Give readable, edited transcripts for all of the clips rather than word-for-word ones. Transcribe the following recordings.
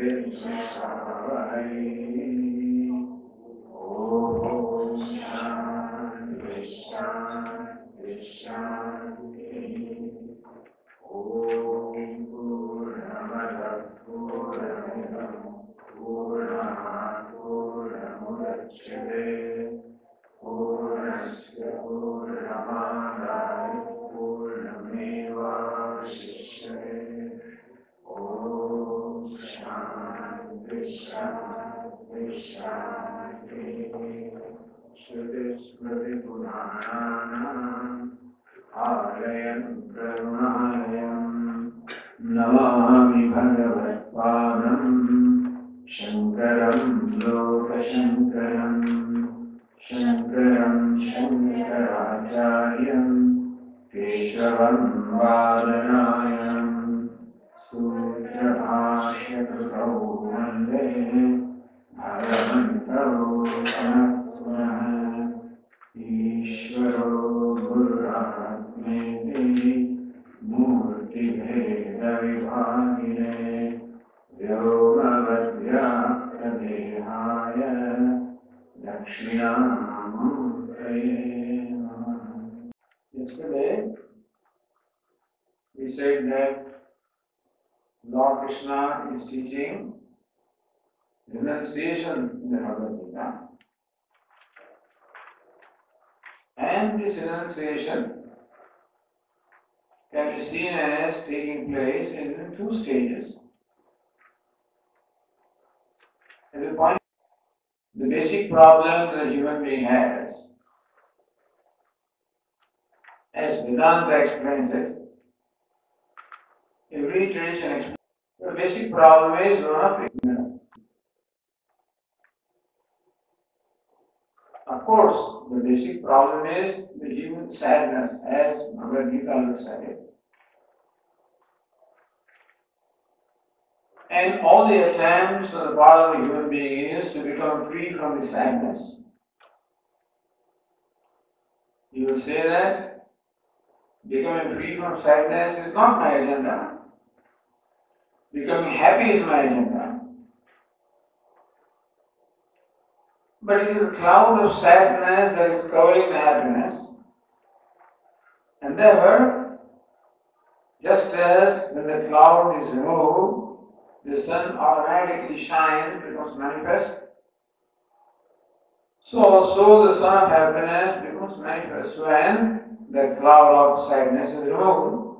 Om Shanti Shanti Shanti. Om Purnamada Purnamidam Purnat Purnamudachyate Purnasya Purnamadaya Purnameva Vasishyate. Om Shanti Shanti Shanti. Shruti Smriti Purana Alayam Pramanayam Namami Bhagavadpadam Shankaram Lokashankaram Shankaram Shankaracharyam Keshavam Vadanayam Sutra Bhashya Krutau Vande Bhagavantau Sanatvanah Ishvaro Gurātmeti Murti Bheda Vibhagine Vyomavadhyakta Dehaya Dakshinamurtaye Namaha. Yesterday we said that Lord Krishna is teaching renunciation in the BhagvadGita. And this renunciation can be seen as taking place in two stages. At the point, the basic problem that a human being has, as Vedanta explains it, every tradition explains, the basic problem is one of ignorance. Of course, the basic problem is the human sadness, as BhagvadGita looks at it. And all the attempts on the part of the human being is to become free from the sadness. You will say that becoming free from sadness is not my agenda. Becoming happy is my agenda. But it is a cloud of sadness that is covering the happiness. And therefore, just as when the cloud is removed, the sun automatically shines, becomes manifest, so also the sun of happiness becomes manifest when the cloud of sadness is removed.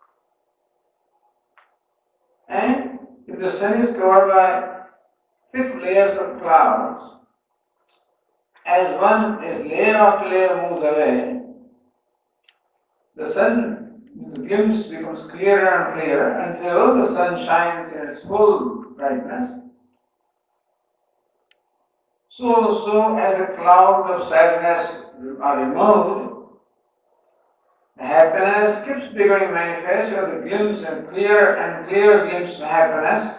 And if the sun is covered by thick layers of clouds, as one as layer after layer moves away, the sun, the glimpse becomes clearer and clearer until the sun shines in its full brightness. So as the cloud of sadness are removed, the happiness keeps becoming manifest, or the glimpse and clearer glimpse of happiness,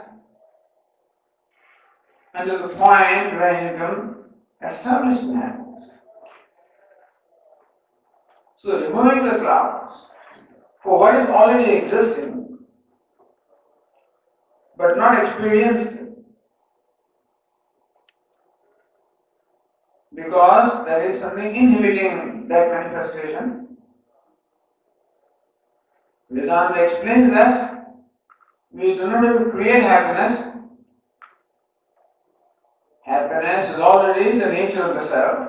until the point where you become established in happiness. So removing the clouds for what is already existing but not experienced, because there is something inhibiting that manifestation. Vedanta explains that we do not have to create happiness. Happiness is already the nature of the self,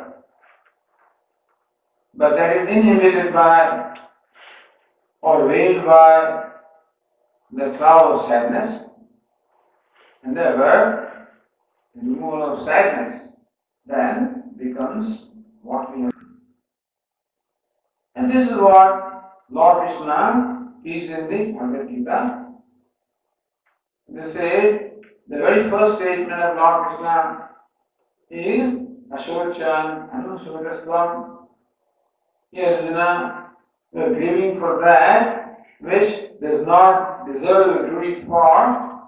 but that is inhibited by or veiled by the cloud of sadness, and therefore the removal of sadness then becomes what we have. And this is what Lord Krishna teaches in the BhagvadGita. They say the very first statement of Lord Krishna is Ashochan Anusudasvam. Arjuna, we are grieving for that which does not deserve to be grieved for.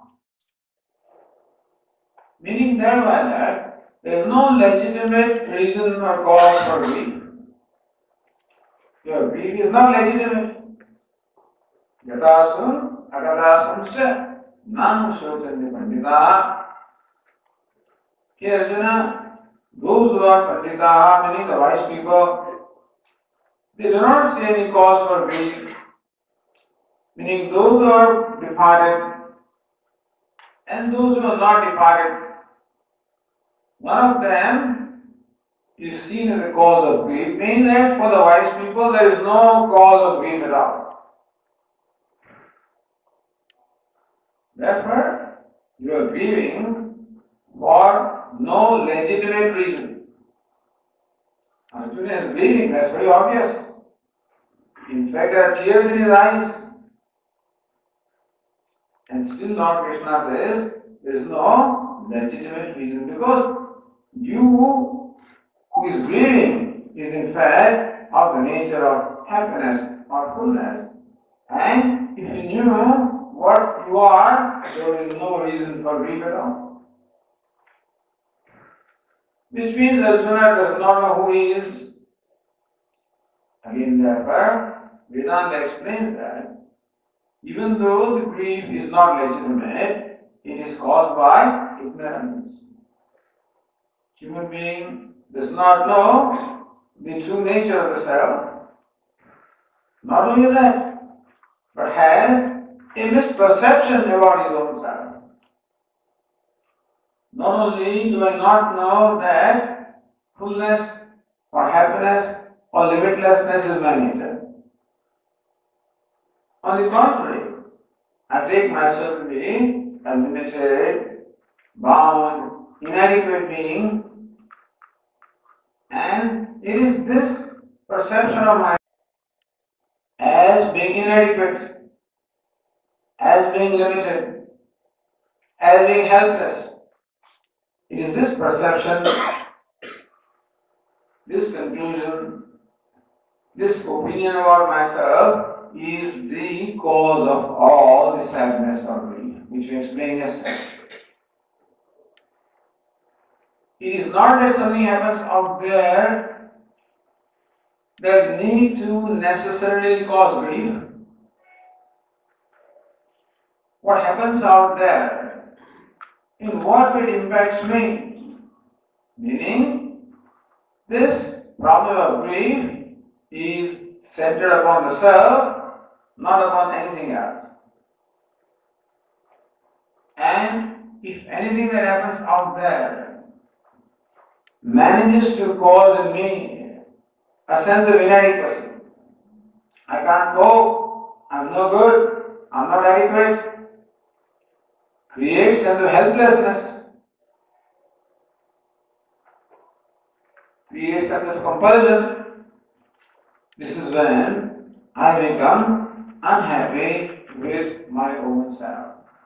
Meaning thereby that there is no legitimate reason or cause for grief. Your grief is not legitimate. Yatasam, agadasam cha. Nan Shochanti Pandita. Here Arjuna, those who are Pandita, meaning the wise people, they do not see any cause for grief, meaning those who are departed and those who are not departed. None of them is seen as a cause of grief, meaning that for the wise people there is no cause of grief at all. Therefore, you are grieving for no legitimate reason. Arjuna is grieving, that's very obvious. In fact, there are tears in his eyes. And still Lord Krishna says, there is no legitimate reason, because you who is grieving is in fact of the nature of happiness or fullness. And if you knew what you are, there is no reason for grief at all. Which means Arjuna does not know who he is. Again, therefore, Vedanta explains that even though the grief is not legitimate, it is caused by ignorance. Human being does not know the true nature of the self. Not only that, but has a misperception about his own self. Not only do I not know that fullness or happiness or limitlessness is my nature. On the contrary, I take myself to be a limited, bound, inadequate being, and it is this perception of myself as being inadequate, as being limited, as being helpless. It is this perception, this conclusion, this opinion about myself is the cause of all the sadness or grief, which we explained yesterday. It is not that something happens out there that need to necessarily cause grief. What happens out there, in what way it impacts me? Meaning, this problem of grief is centered upon the self, not upon anything else. And if anything that happens out there manages to cause in me a sense of inadequacy, I can't cope, I'm no good, I'm not adequate, creates a sense of helplessness, creates a sense of compulsion, this is when I become unhappy with my own self.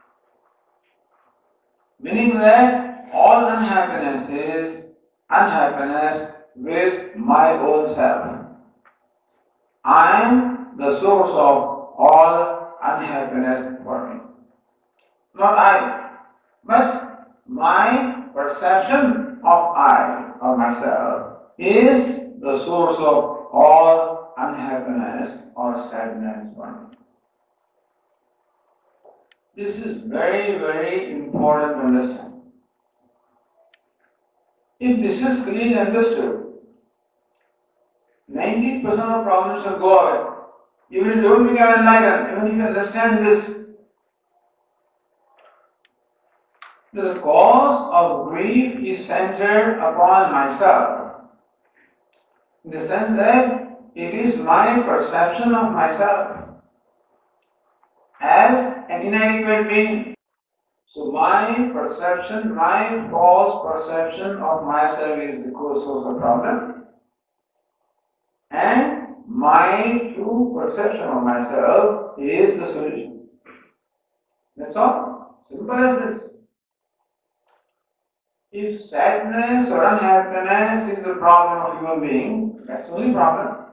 Meaning that all unhappiness is unhappiness with my own self. I am the source of all unhappiness for me. Not I, but my perception of I, or myself, is the source of all unhappiness or sadness for me. This is very, very important to understand. If this is clearly understood, 90% of problems will go away. Even if you don't become enlightened, even if you understand this, the cause of grief is centered upon myself. In the sense that it is my perception of myself as an inadequate being. So my perception, my false perception of myself is the core source of problem, and my true perception of myself is the solution. That's all. Simple as this. If sadness or unhappiness is the problem of human being, that's the only problem,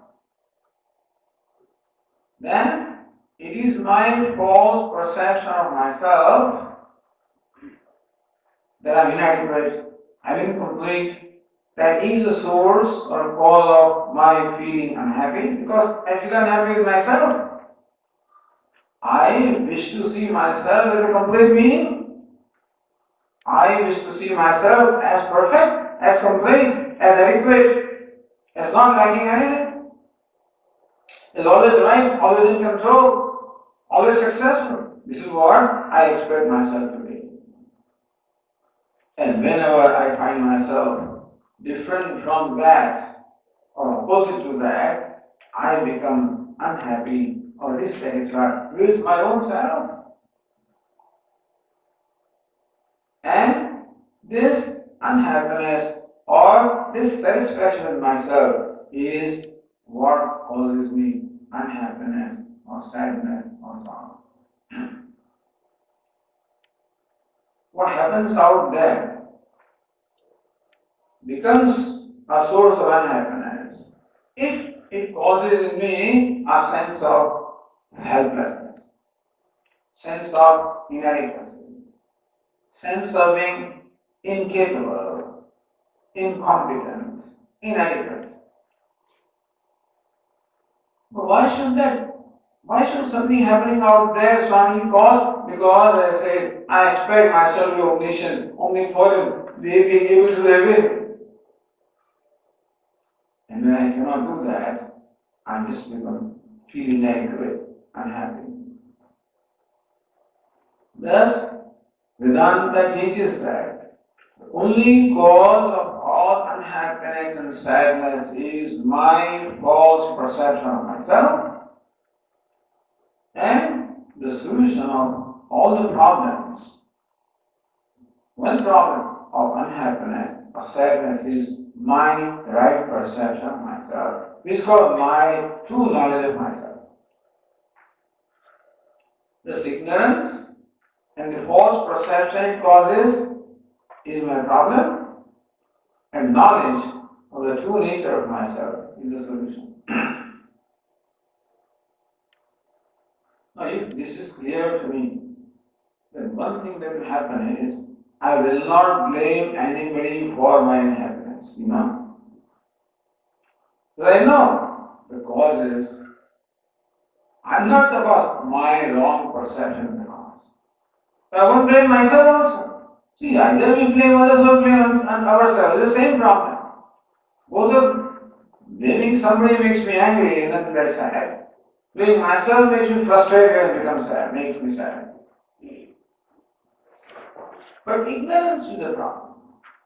then it is my false perception of myself that I'm inadequate, I'm incomplete, that is the source or cause of my feeling unhappy, because I feel unhappy with myself. I wish to see myself as a complete being. I wish to see myself as perfect, as complete, as adequate, as not lacking anything, as always right, always in control, always successful. This is what I expect myself to be. And whenever I find myself different from that or opposite to that, I become unhappy or dissatisfied with my own self. And this unhappiness or dissatisfaction with myself is what causes me unhappiness or sadness or sorrow. What happens out there becomes a source of unhappiness if it causes in me a sense of helplessness, sense of inadequacy, sense of being incapable, incompetent, inadequate. But why should something happening out there, Swami, cause? Because I said, I expect myself to be omniscient, omnipotent, being able to do everything. And when I cannot do that, I just become feeling inadequate, unhappy. Thus, Vedanta teaches that the only cause of all unhappiness and sadness is my false perception of myself, and the solution of all the problems. One problem of unhappiness or sadness is my right perception of myself, which is called my true knowledge of myself. This ignorance and the false perception it causes is my problem, and knowledge of the true nature of myself is the solution. Now, if this is clear to me, then one thing that will happen is I will not blame anybody for my unhappiness, But I know the cause is I'm not the cause, my wrong perception is the cause. But I won't blame myself also. See, either we blame others or blame ourselves. It's the same problem. Both of blaming somebody makes me angry and nothing very sad. Blaming myself makes me frustrated and becomes sad, makes me sad. But ignorance is the problem.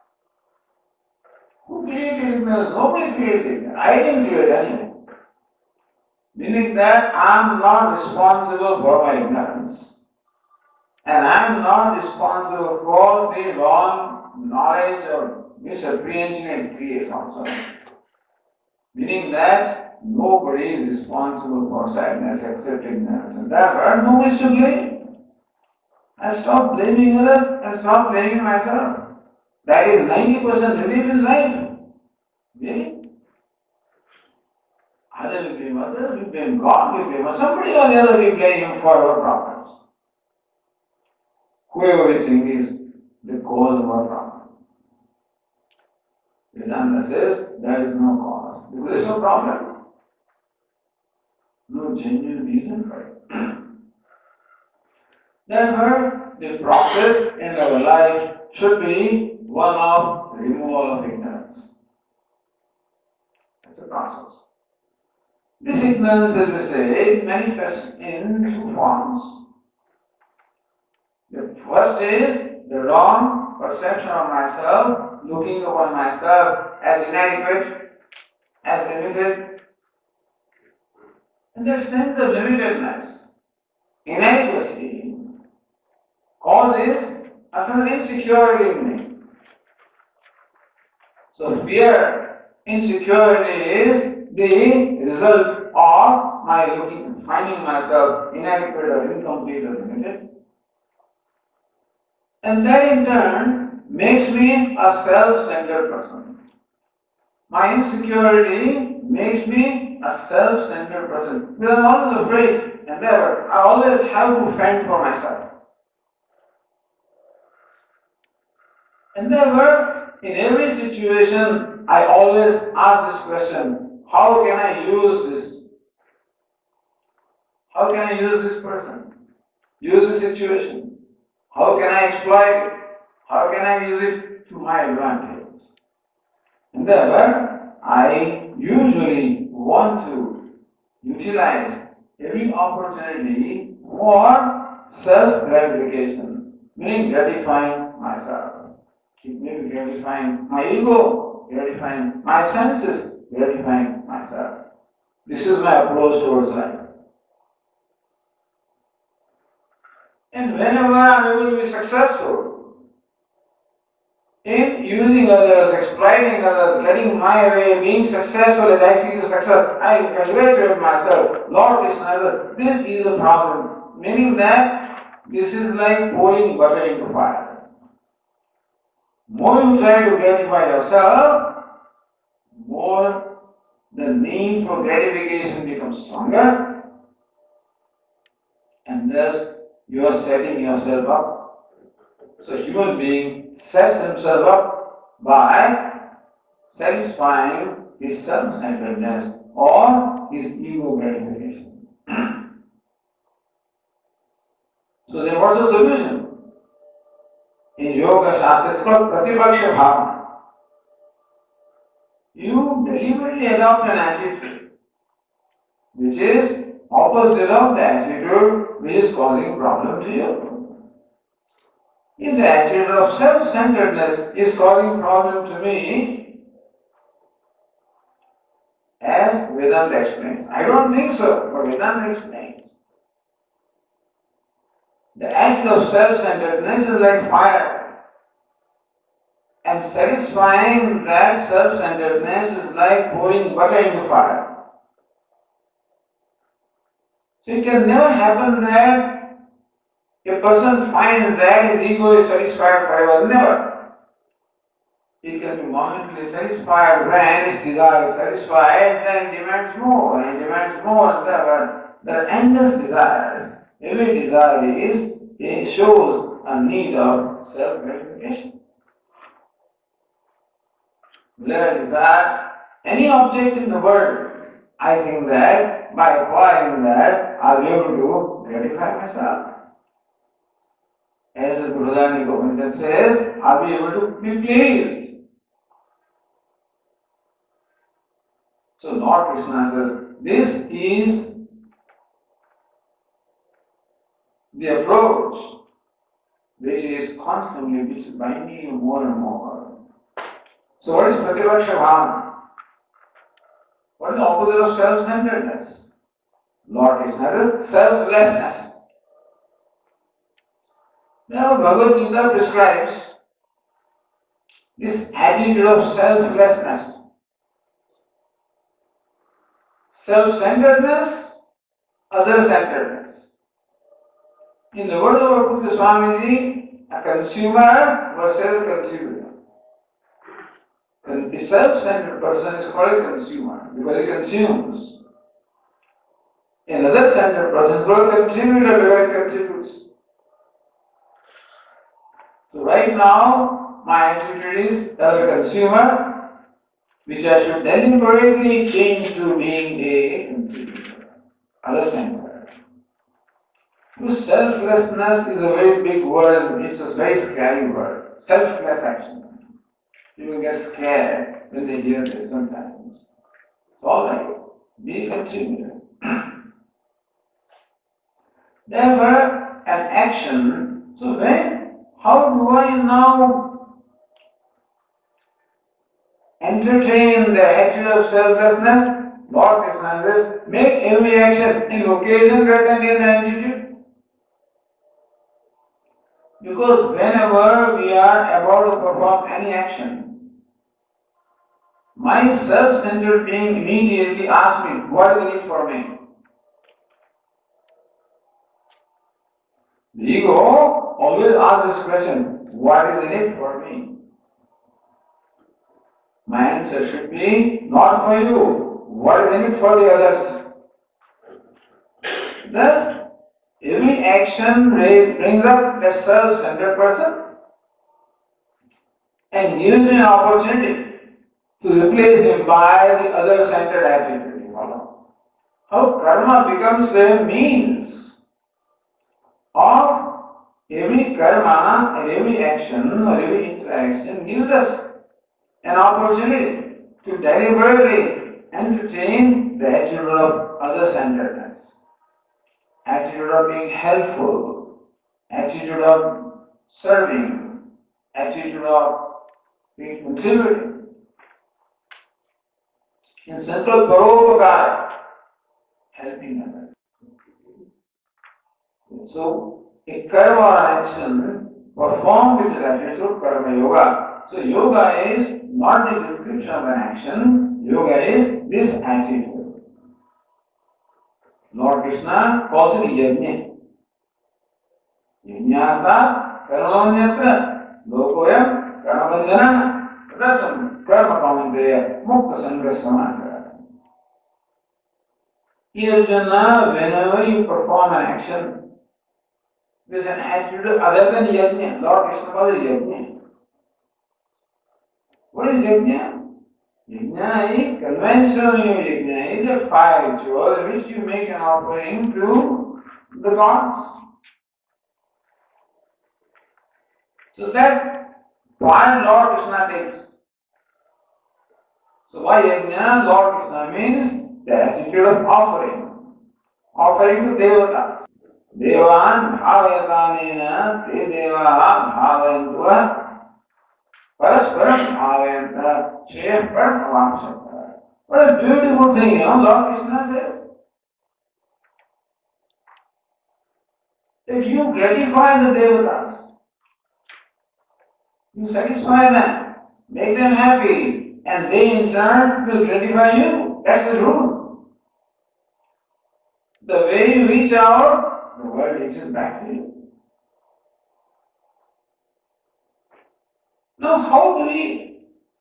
Who created ignorance? Nobody created ignorance. I didn't create anything. Meaning that I am not responsible for my ignorance. And I am not responsible for the wrong knowledge or misapprehension it creates also. Meaning that nobody is responsible for sadness except ignorance. And therefore, nobody should blame. And stop blaming others and stop blaming myself. That is 90% relief in life. Really? Either we blame others, we blame God, we blame somebody or the other, we blame Him for our problems. Whoever we think is the cause of our problem. Vedanta says there is no cause. Because there is no problem. No genuine reason for it. Therefore, the process in our life should be one of removal of ignorance. That's a process. This ignorance, as we say, manifests in two forms. The first is the wrong perception of myself, looking upon myself as inadequate, as limited. And that sense of limitedness, inadequacy, causes a certain insecurity in me. So fear, insecurity is the result of my finding myself inadequate or incomplete or limited. And that in turn makes me a self-centered person. My insecurity makes me a self-centered person. Because I'm always afraid, and therefore I always have to fend for myself. And therefore, in every situation, I always ask this question, how can I use this? How can I use this person? use the situation. How can I exploit it? How can I use it to my advantage? And therefore, I usually want to utilize every opportunity for self-gratification, meaning gratifying myself. It may be gratifying my ego, gratifying my senses, gratifying myself. This is my approach towards life. And whenever I am able to be successful in using others, exploiting others, getting my way, being successful, and I see the success, I congratulate myself. Lord Krishna, this is a problem. Meaning that this is like pouring butter into fire. More you try to gratify yourself, more the need for gratification becomes stronger, and thus you are setting yourself up. So human being sets himself up by satisfying his self-centeredness or his ego gratification. So then what's the solution? In Yoga Shastra it's called Pratipaksha Bhavana. You deliberately adopt an attitude which is opposite of the attitude which is causing problem to you. If the attitude of self-centeredness is causing problem to me, as Vedanta explains, I don't think so, but Vedanta explains. The attitude of self-centeredness is like fire, and satisfying that self-centeredness is like pouring butter into fire. So it can never happen that a person finds that his ego is satisfied forever. Never. It can be momentarily satisfied when his desire is satisfied, then it demands more, and it demands more, and there are endless desires. Every desire it shows a need of self-gratification. Whether I desire any object in the world, I think that by acquiring that, I'll be able to gratify myself. As the Buddha Upanishad says, I'll be able to be pleased. So Lord Krishna says, this is the approach which is binding you more and more. So what is Pratipaksha Bhavana? What is the opposite of self-centeredness? Lord Krishna says, selflessness. Now BhagvadGita prescribes this attitude of selflessness. Self-centeredness, other-centeredness. In the words of our Buddha Swamiji, a consumer versus a consumer. A self-centered person is called a consumer because he consumes. Another centered person is called a contributor because he contributes. So right now, my attitude is that of a consumer, which I should deliberately change to being a contributor, other-centered. Because selflessness is a very big word, it's a very scary word. Selfless action. People get scared when they hear this sometimes. It's alright, be a contributor. Therefore, an action, so how do I now entertain the attitude of selflessness? Lord Krishna says, make every action in occasion rather than in attitude. Because whenever we are about to perform any action, my self-centered being immediately asks me, what is the need for me? The ego always asks this question, what is the need for me? My answer should be, not for you, what is the need for the others? Thus, every action brings up that self-centered person and gives me an opportunity to replace him by the other-centered attitude. How karma becomes a means of every karma and every action or every interaction gives us an opportunity to deliberately entertain the attitude of other-centeredness, attitude of being helpful, attitude of serving, attitude of being contributing. In simple paropakara, helping others. So, a karma or action performed with the attitude karma yoga. So, yoga is not the description of an action, yoga is this attitude. Lord Krishna calls it yajna. Yajna karmanyatra lokoyam karmabandhana tadatam karma kaunteya mukta sangha samachara. Yajna, whenever you perform an action, there is an attitude other than yajna. Lord Krishna calls it yajna. What is yajna? Yajna is conventional yajna, is a fire ritual in which you make an offering to the gods. So that part Lord Krishna takes. So by yajna, Lord Krishna means the attitude of offering. Offering to devatas. Devan bhavayatanena te devaha bhavayantua parasparam bhavayanta shreya paramavamsata. What a beautiful thing, Lord Krishna says. If you gratify the devatas, you satisfy them, make them happy, and they in turn will gratify you. That's the rule. The way you reach out, the world reaches back to you. Now, how do we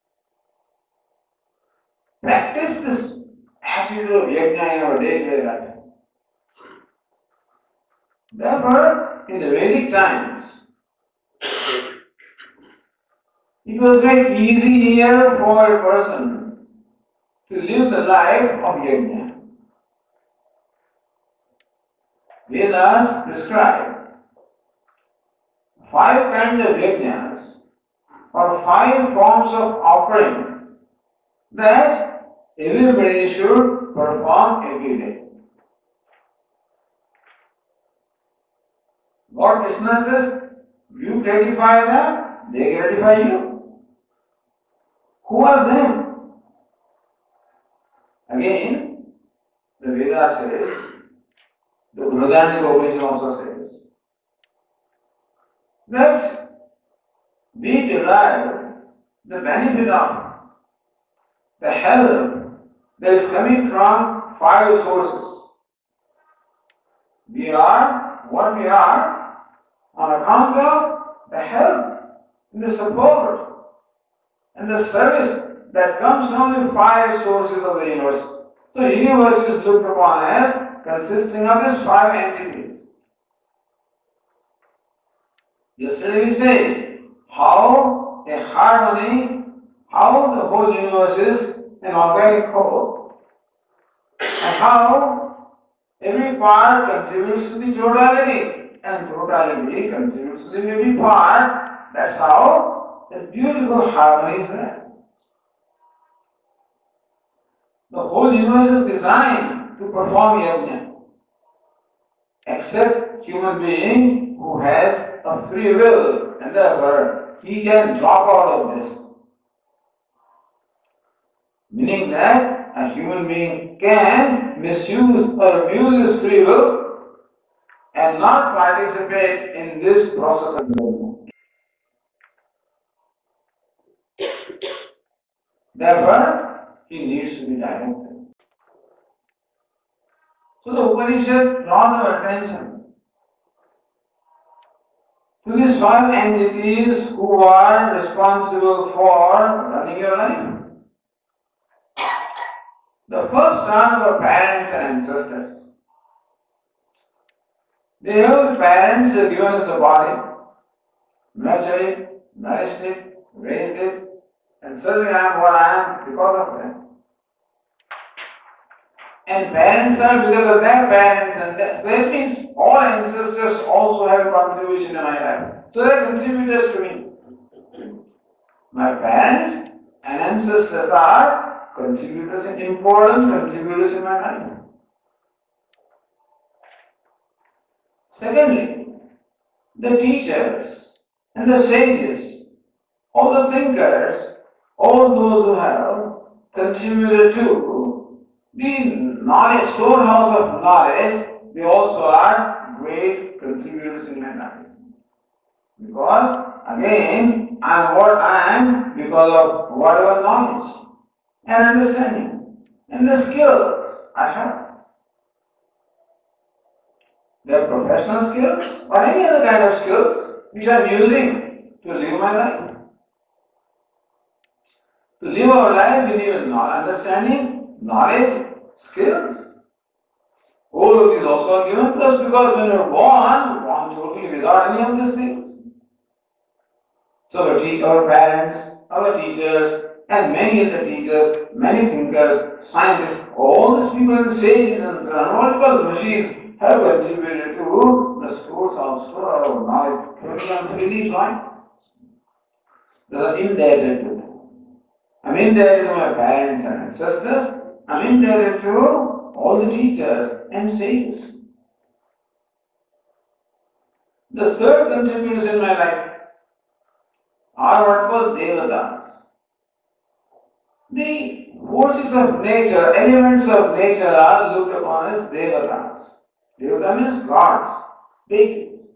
practice this attitude of yajna in our day-to-day life? Therefore, in the Vedic times, it was very easy here for a person to live the life of yajna. Vedas prescribe 5 kinds of yajnas or 5 forms of offering that everybody should perform every day. Lord Krishna says, you gratify them, they gratify you. Who are them? Again, the Veda says, the Brahmanic Upanishad also says, that we derive the benefit of the help that is coming from 5 sources. We are what we are on account of the help and the support and the service that comes from the 5 sources of the universe. So the universe is looked upon as consisting of these 5 entities. Yesterday we said how a harmony, how the whole universe is an organic whole, and how every part contributes to the totality, and totality contributes to the every part. That's how the beautiful harmony is there. The whole universe is designed to perform yajna, except human being who has a free will, and therefore he can drop out of this. Meaning that a human being can misuse or abuse his free will and not participate in this process of movement. Therefore, he needs to be directed. So the Upanishad draws our attention to these 5 entities who are responsible for running your life. The first are our parents and ancestors. The parents have given us a body, nurtured it, nourished it, raised it, and certainly I am what I am because of them. And parents are because of their parents, and so that means all ancestors also have a contribution in my life. So they are contributors to me. My parents and ancestors are contributors, important contributors in my life. Secondly, the teachers and the sages, all the thinkers, all those who have contributed to the knowledge, storehouse of knowledge, they also are great contributors in my life. Because again, I am what I am because of whatever knowledge and understanding and the skills I have. They are professional skills or any other kind of skills which I am using to live my life. To live our life, we need understanding, knowledge, skills. All of these also are given to us because when we are born totally without any of these things. So our parents, our teachers, and many other teachers, many thinkers, scientists, all these people and sages and chronological machines have contributed to the store of knowledge. Everyone really join. They are indebted to them. I'm indebted to my parents and ancestors. I'm indebted to all the teachers and sages. The third contributors in my life are what called devatas. The forces of nature, elements of nature are looked upon as devatas. Devata means gods, deities.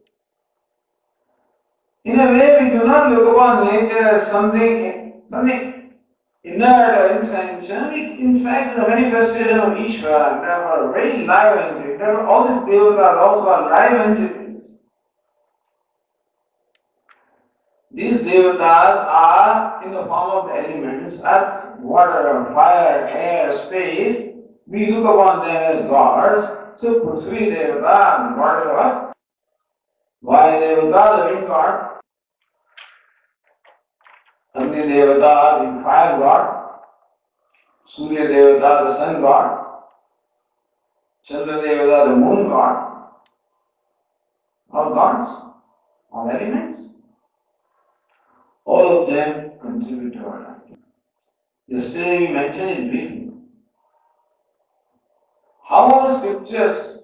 In a way, we do not look upon nature as something inert or insentient. It, in fact, is a manifestation of Ishvara, and therefore very live entity. Therefore, all these devatas also are live entities. These devatas are in the form of the elements, earth, water, fire, air, space. We look upon them as gods. So, Prithvi Devata, the god of earth, Vaya Devata, the wind god, Agni Devata, the fire god, Surya Devata, the sun god, Chandra Devata, the moon god, all gods, all elements. All of them contribute to our life. Yesterday we mentioned it briefly. How our scriptures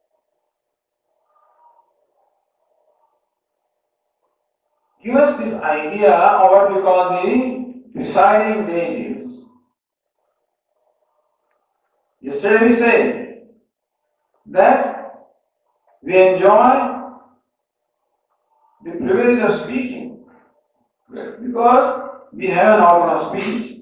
give us this idea of what we call the presiding deities. Yesterday we said that we enjoy the privilege of speaking because we have an organ of speech.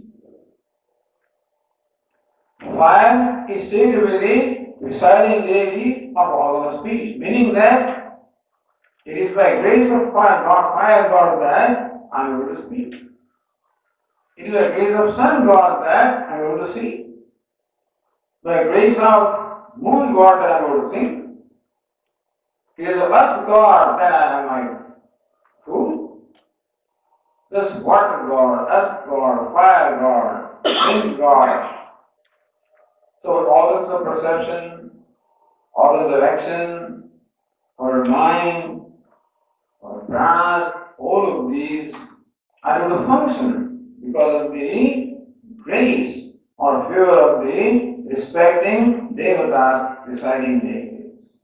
Fire is said to be the presiding deity of organ of speech, meaning that it is by grace of fire God that I am able to speak. It is by grace of sun God that I am able to see. By grace of moon God that I am able to sing. It is the earth God that I am my food. This water God, earth God, fire God, wind God. So organs of perception, organs of action, our mind, our pranas, all of these are able to function because of the grace or fear of the respecting devatas, presiding deities.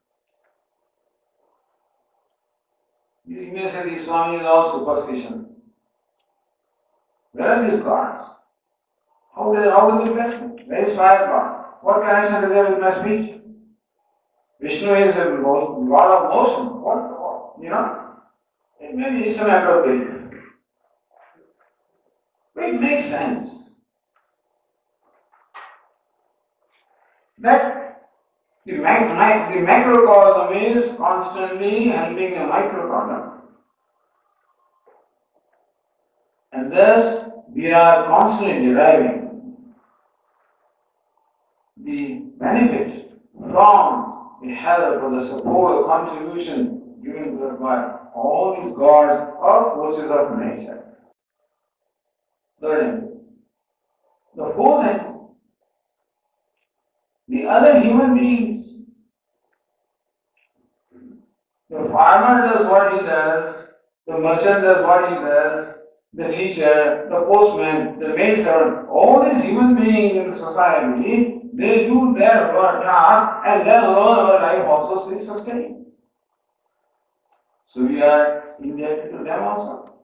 You may say the Swami is all superstition. Where are these gods? How do they bless me? Where is fire God? What connection does it have with my speech? Vishnu is a god of motion. What? Maybe it's a matter of belief. But it makes sense that the macrocosm is constantly helping the microcosm. And thus, we are constantly deriving the benefit from the help or the support or contribution given to us by all these gods or forces of nature. Third, the fourth the other human beings. The farmer does what he does, the merchant does what he does, the teacher, the postman, the maid servant, all these human beings in the society, they do their task and then alone our life also is sustained. So we are indebted to them also.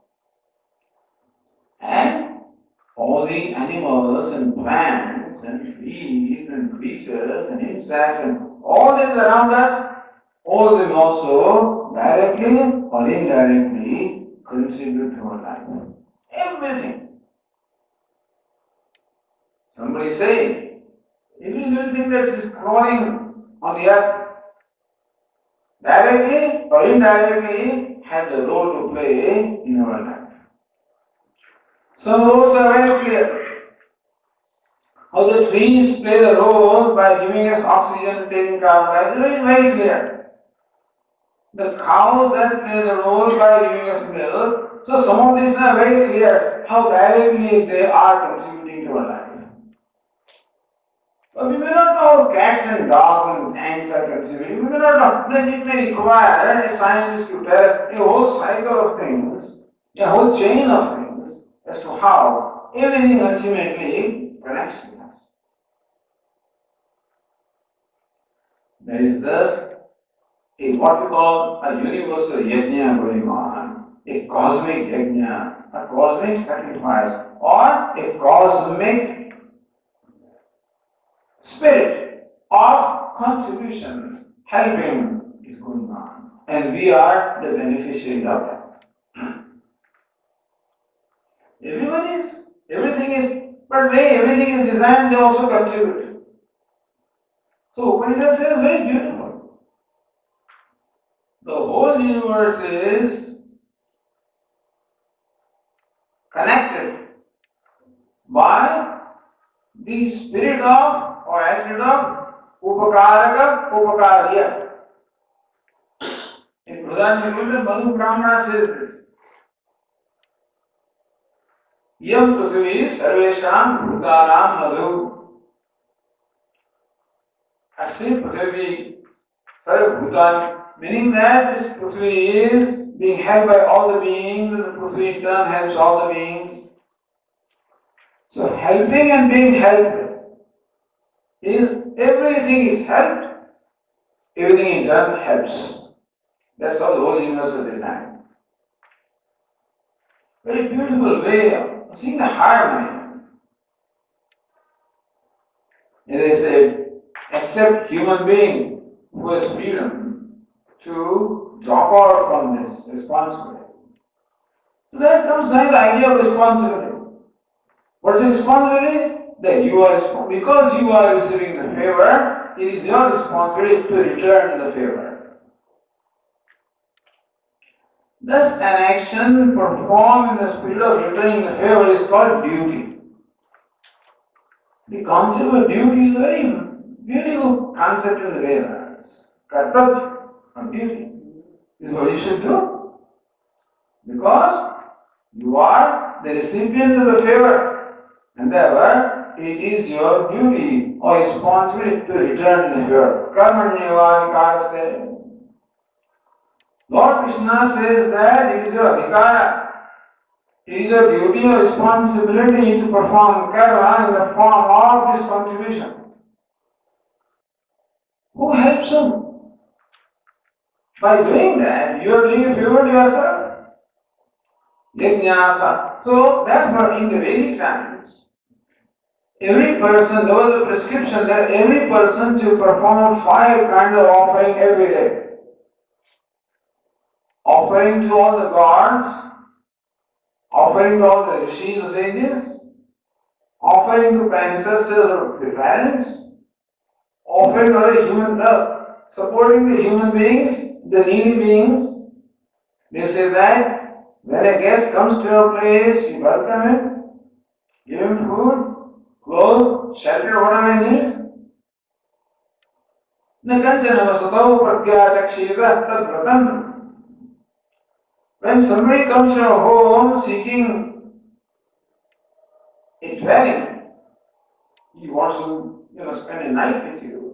And all the animals and plants and trees and creatures and insects and all that is around us, all of them also directly or indirectly contribute to our life. Everything. Somebody say, every little thing that is growing on the earth, directly or indirectly, has a role to play in our life. Some roles are very clear. How the trees play the role by giving us oxygen, taking carbon dioxide, is very clear. The cows that play the role by giving us milk. So some of these are very clear how directly they are contributing to our life. But we may not know how cats and dogs and ants are contributing. We may not know. Then it may require a scientist to test a whole cycle of things, a whole chain of things, as to how everything ultimately connects with us. There is thus what we call a universal yajna going on, a cosmic yajna, a cosmic sacrifice, or a cosmic spirit of contribution, helping is going on. And we are the beneficiaries of that. Everything is, but when everything is designed, they also contribute. So Upanishad says very beautiful. The whole universe is connected by the spirit of or attitude of Upakaraka Upakarya. In Buddha Madhu Brahmana says this. Yam Prithvi Sarvesham Bhutanam Madhu. Asya Prithvi Sarva Bhutan. Meaning that this Prithvi is being held by all the beings, and the Prithvi in turn helps all the beings. So helping and being helped is everything is helped, everything in turn helps. That's how the whole universe is designed. Very beautiful way of seeing the harmony. As I said, except human being who has freedom to drop out from this responsibility. So that comes by the idea of responsibility. What is responsibility? That you are because you are receiving the favor, it is your responsibility to return the favor. Thus, an action performed in the spirit of returning the favor is called duty. The concept of duty is a very beautiful concept in the Vedas. Kartavya. On duty is what you should do, because you are the recipient of the favor, and therefore it is your duty or responsibility to return the favor. Karmanyeva. Lord Krishna says that it is your adhikara, it is your duty or responsibility to perform karma in the form of this contribution. Who helps him? By doing that, you are doing a favor to yourself. Yajnata. So, therefore, in the Vedic times, every person, there was a prescription that every person should perform 5 kinds of offering every day. Offering to all the gods, offering to all the rishis or sages, offering to ancestors or the parents, offering to other human earth, supporting the human beings, the needy beings. They say that when a guest comes to your place, you welcome him, give him food, clothes, shelter, whatever he needs. When somebody comes to your home seeking a dwelling, he wants to spend a night with you.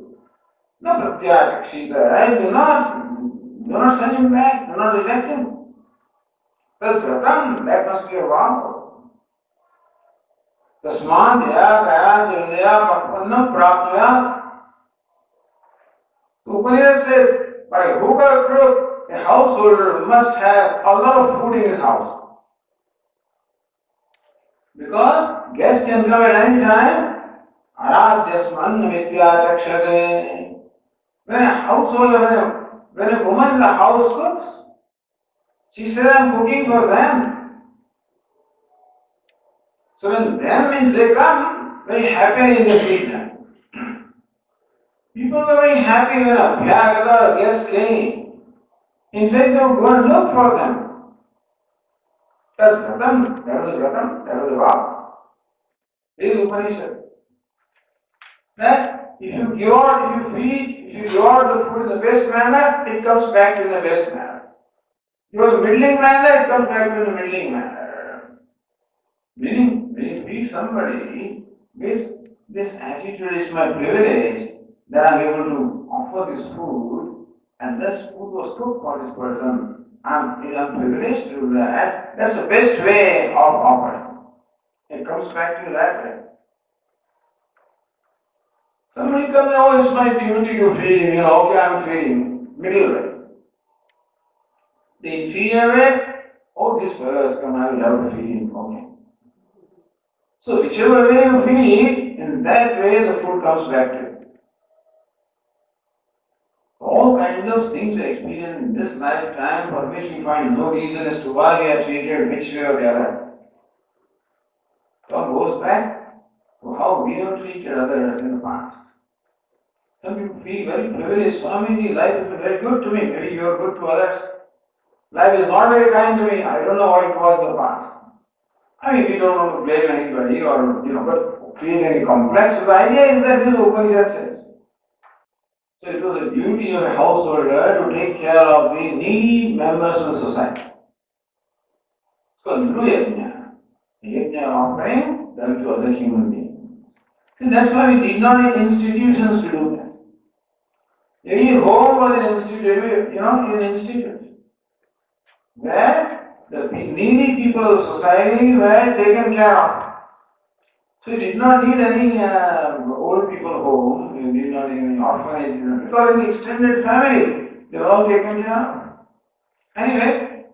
No pratyachakshita, right? Do not send him back, do not reject him. Pratam, that must be a vow. Tasmad ya kaya hridaya pakvannam prapnuyat. The Upanishad says, by hook or crook, a householder must have a lot of food in his house. Because guests can come at any time. Aradhyasman vidya chakshate. When a householder, when a woman in the house cooks, she says, I am cooking for them. So when them means they come, very happy in the feed them. People were very happy when a Bhagavad or a guest came. In fact, they would go and look for them. That's Vratam, that was Vratam, that was Vow. This is Upanishad. That if you give out, if you feed, if you give out the food in the best manner, it comes back in the best manner. If you have a middling manner, it comes back to the middling manner. Meaning, when you feed somebody with this attitude, it's my privilege that I am able to offer this food, and this food was cooked for this person. I'm privileged to do that. That's the best way of offering. It comes back to you that way. Somebody comes, oh, it's my duty to feed him, okay, I'm feeding. Middle way. The inferior way, oh, this fellow has come, I will have to feed him, okay. So whichever way you feed, in that way the food comes back to you. All kinds of things we experience in this lifetime for which we find no reason as to why we are treated which way or the other. It all goes back to how we have treated others in the past. Some people feel very privileged. Swamiji, life is very good to me. Maybe you are good to others. Life is not very kind to me. I don't know what it was in the past. I mean, we don't want to blame anybody or, but create any complex. The idea is that this Upanishad says. So it was a duty of a householder to take care of the needy members of the society. It's called Guru Yajna. The Yajna offering done to other human beings. See, that's why we did not need institutions to do that. Every home was an institute, is an institute. Where the needy people of the society were taken care of. So you did not need any old people home, you did not need any orphanage, because in the extended family, they were all taken care of. Anyway,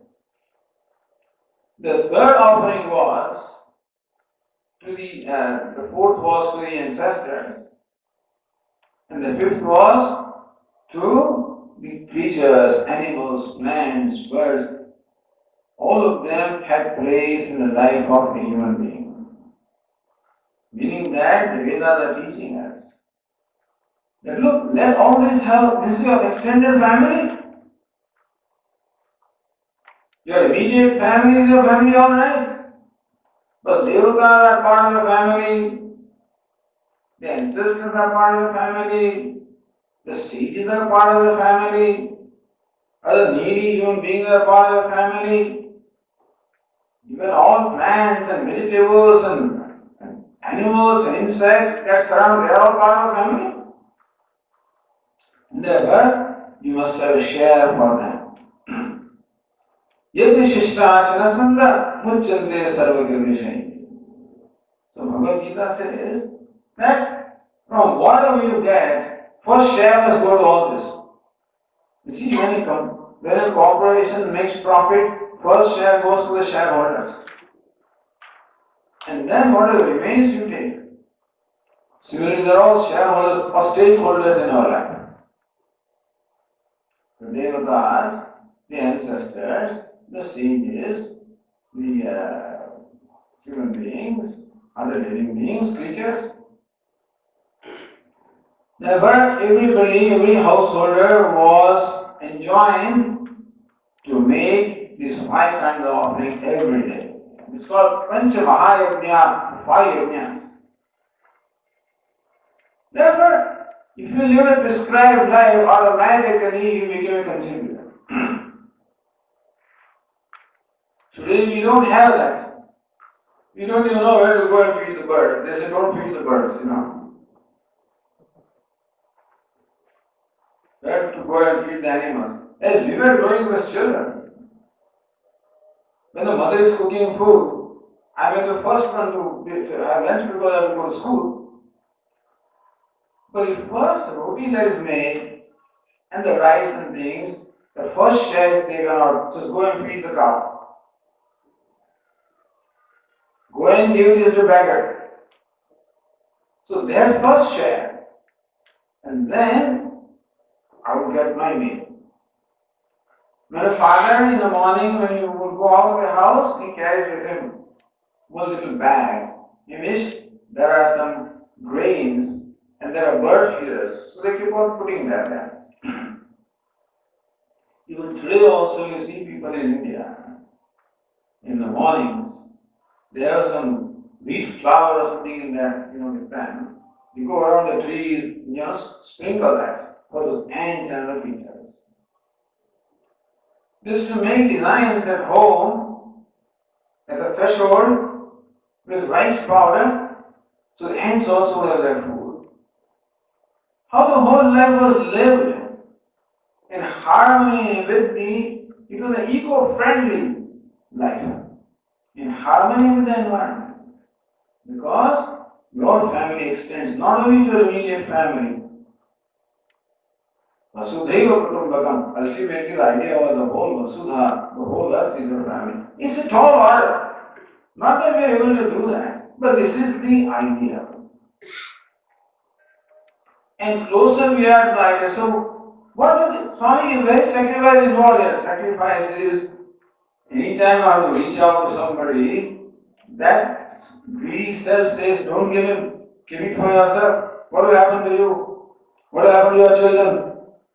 the third offering was to the fourth was to the ancestors, and the fifth was to the creatures, animals, plants, birds. All of them had place in the life of a human being. Meaning that the Vedas are teaching us that look, let all this have, this is your extended family. Your immediate family is your family, all right. But devatas are part of your family, the ancestors are part of your family, the sages are part of your family, other needy human beings are part of your family, even all plants and vegetables and animals and insects that surround, they are all part of a family. Therefore, you must have a share for them. Yadi Shishtasana Sanda Muchante Sarvagirvishai. So BhagvadGita says that from whatever you get, first share must go to all this. You see, when a corporation makes profit, first share goes to the shareholders. And then whatever remains you take. Similarly, they are all shareholders or stakeholders in our life. The devatas, the ancestors, the sages, the human beings, other living beings, creatures. Therefore, every householder was enjoined to make these 5 kinds of offering every day. It's called Pancha Mahayajna, 5 yajnas. Therefore, if you live a prescribed life, automatically you become a contributor. Today we don't have that. We don't even know where to go and feed the birds. They say don't feed the birds, go and feed the animals. As we were growing as children, when the mother is cooking food, I am the first one to have lunch because I will go to school. But the first roti that is made and the rice and things, the first share is taken out. Just go and feed the cow. Go and give this to beggar. So their first share. And then I will get my meal. When a father in the morning, when he would go out of the house, he carries with him one little bag in which there are some grains and there are bird feeders. So they keep on putting that there. Even today also you see people in India, in the mornings, they have some wheat flour or something in there, with them. You go around the trees, sprinkle that for those ants and other creatures. This to make designs at home, at the threshold, with rice powder, so the ants also have their food. How the whole life was lived in harmony with it was an eco-friendly life, in harmony with the environment. Because your family extends not only to your immediate family, Vasudhaiva Kutumbakam. Ultimately, the idea was the whole Vasudha, the whole earth is your family. It's a tall order. Not that we are able to do that, but this is the idea. And closer we are to the idea. So, what is it? Swami is very sacrifice involved here. Sacrifice is anytime I have to reach out to somebody, that greedy self says, don't give him, keep it for yourself. What will happen to you? What will happen to your children?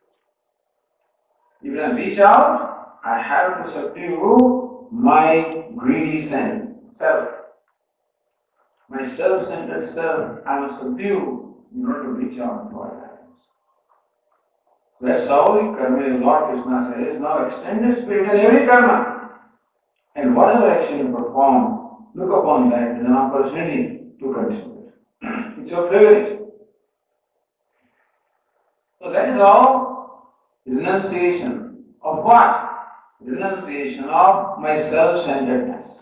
If I reach out, I have to subdue my greedy self. My self-centered self, I must subdue in order to reach out to our lives. That's how the karma, Lord Krishna says, now extended spirit in every karma. And whatever action you perform, look upon that as an opportunity to contribute. It's your privilege. So that is how renunciation of what? Renunciation of my self-centeredness.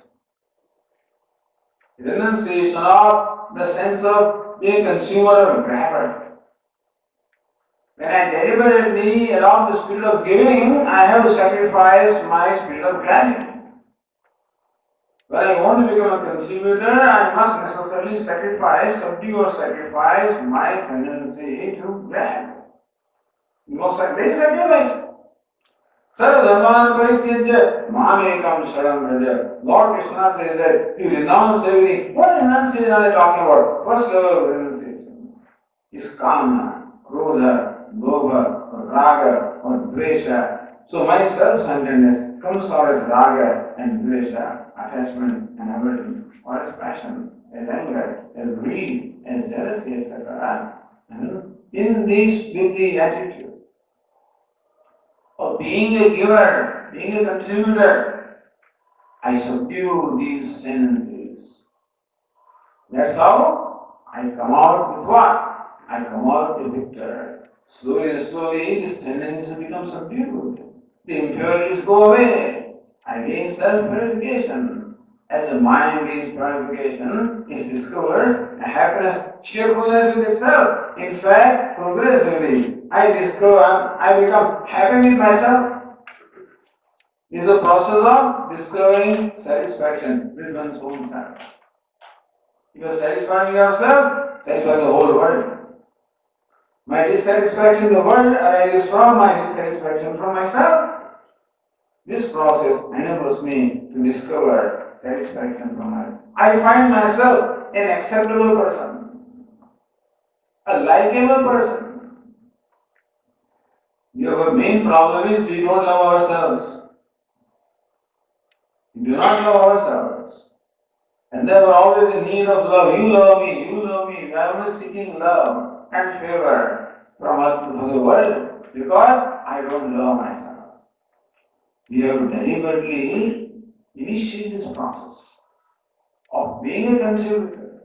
Renunciation of the sense of being a consumer or a grabber. When I deliberately adopt the spirit of giving, I have to sacrifice my spirit of grabbing. When I want to become a contributor, I must necessarily subdue or sacrifice my tendency to grab. There is sacrifice. Sarva dharman parityajya mamekam sharanam vraja. Lord Krishna says that you renounce everything. What renunciation are they talking about? First level of renunciation is kama, krodha, lobha, or raga, or dvesha. So my self-centeredness comes out as raga and dvesha, attachment and aversion, or as passion, as anger, as greed, as jealousy, etc. In this with the attitude of being a giver, being a contributor, I subdue these tendencies. That's how I come out with what? I come out a victor. Slowly and slowly, these tendencies become subdued. The impurities go away. I gain self-purification. As the mind gains purification, it discovers a happiness, cheerfulness with itself. In fact, progressively, I become happy with myself. It is a process of discovering satisfaction with one's own self. If you are satisfying yourself, satisfy the whole world. My dissatisfaction in the world arises from my dissatisfaction from myself. This process enables me to discover satisfaction from myself. I find myself an acceptable person, a likable person. Your main problem is we don't love ourselves. We do not love ourselves. And therefore always in need of love. You love me, you love me. We are always seeking love and favor from the world because I don't love myself. We have to deliberately initiate this process of being a contributor,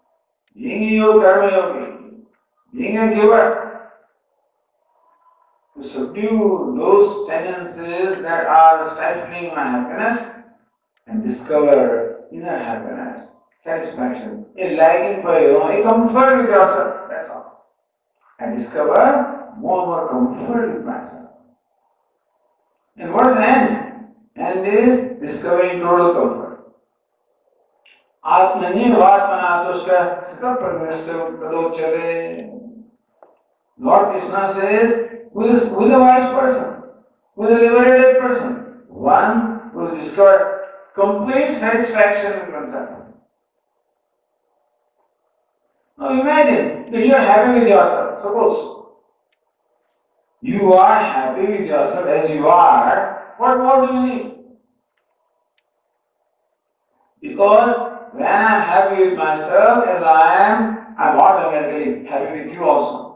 being a karma yogi, being a giver. to subdue those tendencies that are stifling my happiness and discover inner happiness, satisfaction, a liking for a comfort with yourself, that's all. And discover more and more comfort with myself. And what is the end? End is discovering total comfort. Atmani vatmanatushka sita parmeshta tadochare. Lord Krishna says, who is a wise person, who is a liberated person, one who has discovered complete satisfaction in himself. Now imagine that you are happy with yourself. Suppose you are happy with yourself as you are, what more do you need? Because when I am happy with myself as I am automatically happy with you also.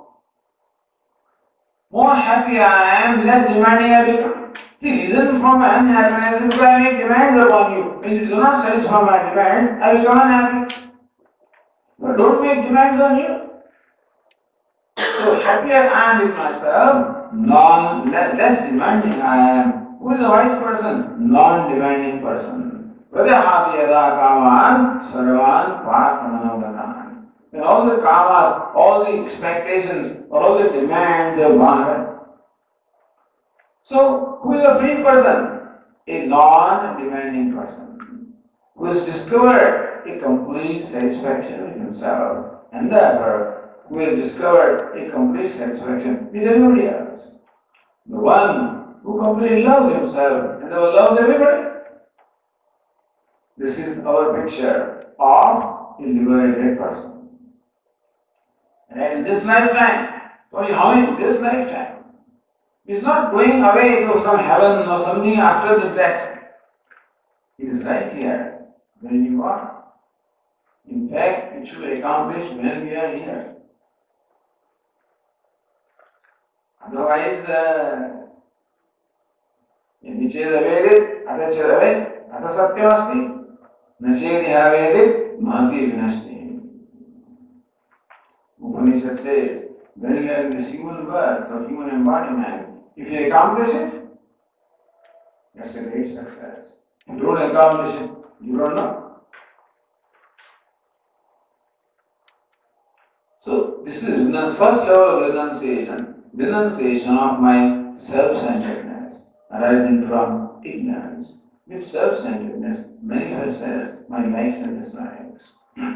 More happy I am, less demanding I become. The reason for my unhappiness is because I make demands upon you. When you do not satisfy my demands, I become unhappy. But don't make demands on you. So happier I am with myself, less demanding I am. Who is a wise person? Non-demanding person. Vadahati yada kaman sarvan parthamanogatan. When all the kamas, all the expectations, or all the demands are gone away. So, who is a free person? A non-demanding person, who has discovered a complete satisfaction with himself, and therefore, who has discovered a complete satisfaction with everybody else. The one who completely loves himself and loves everybody. This is our picture of a liberated person. And in this lifetime, only how in this lifetime? It's not going away to some heaven or something after the death. It is right here, where you are. In fact, it should accomplish when we are here. Otherwise, Nicheda Vedit, Atacheda Ved, Atasatyamasti, Nachedya Vedit, Mahati Vinashti. Upanishad says, when you are in this human birth or human embodiment, if you accomplish it, that's a great success. If you don't accomplish it, you don't know. So, this is the first level of renunciation of my self-centeredness arising from ignorance. With self-centeredness manifests as my likes and dislikes.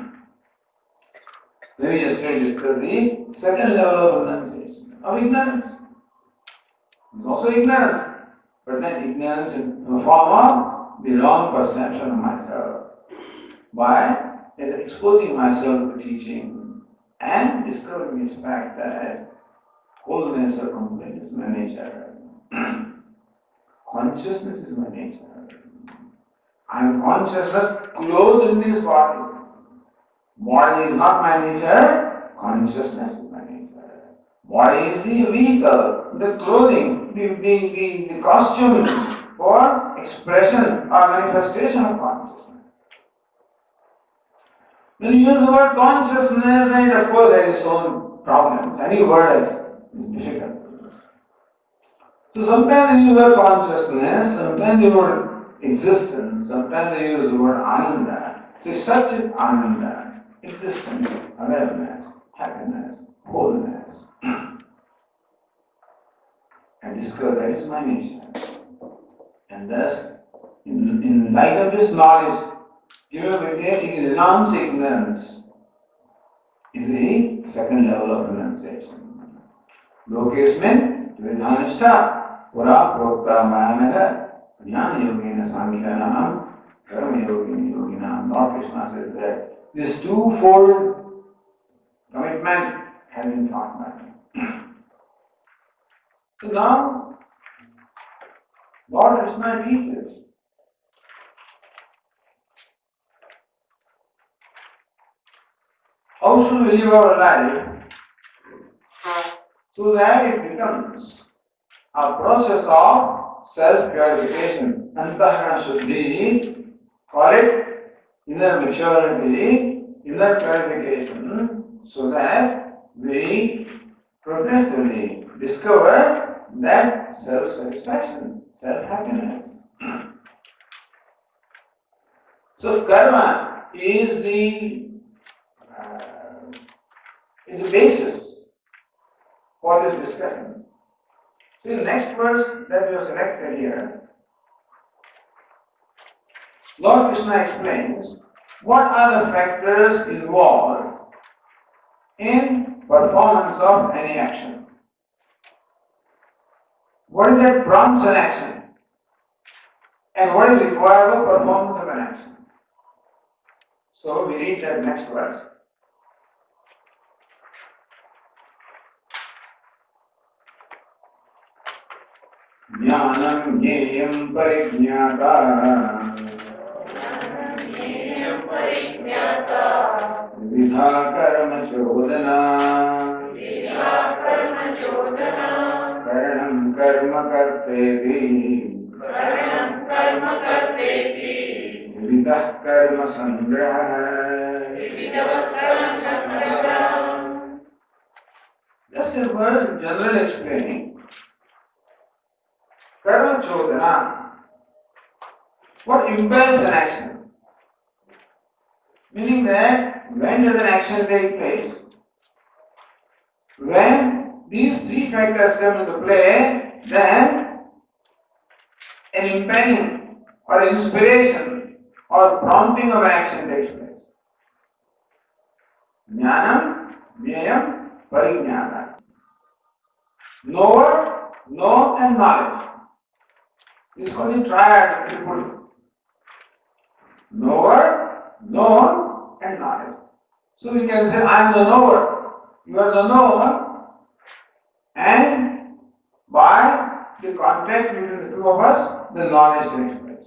Let me just discuss the second level of renunciation, of ignorance. It's also ignorance, but then ignorance in the form of the wrong perception of myself. Why? Is exposing myself to teaching and discovering this fact that wholeness or completeness is my nature. Consciousness is my nature. I am consciousness clothed in this body. Body is not my nature, consciousness is my nature. Body is the vehicle, the clothing, the costume for expression or manifestation of consciousness. When you use the word consciousness, then of course there is its own problems. Any word is difficult. So sometimes they use the word consciousness, sometimes they use the word existence, sometimes they use the word ananda. So it's such an ananda. Existence, awareness, happiness, wholeness. I discover that is my nature. And thus, in light of this knowledge, taking renounce ignorance is the second level of renunciation. Lokesmin vidhanishta pura prokta mayanaga jnana yogena samikanam karma yoginam. Lord Krishna says that this twofold commitment has been taught by me. So now, Lord Krishna teaches how should we live our life so that it becomes a process of self-purification. Antahana Shuddhi, call it inner maturity, inner purification, so that we progressively discover that self-satisfaction, self-happiness. So karma is the basis for this discussion. So the next verse that we have selected here, Lord Krishna explains what are the factors involved in performance of any action. What is that prompts an action? And what is required for performance of an action? So we read that next verse. Jnanam jneyam parignata vidha karma chodana karanam karma karteti vidah karma sangraha. This is verse generally explaining karma chodana, what impels an action. Meaning that when does an action take place? When these three factors come into play, then an impelling or inspiration or prompting of an action takes place. Jnanam, jneyam, parignata. Knower, know and knowledge. This is called the triad of people. Knower, known and knowledge. So we can say, I am the knower, you are the knower, and by the contact between the two of us, the knowledge takes place.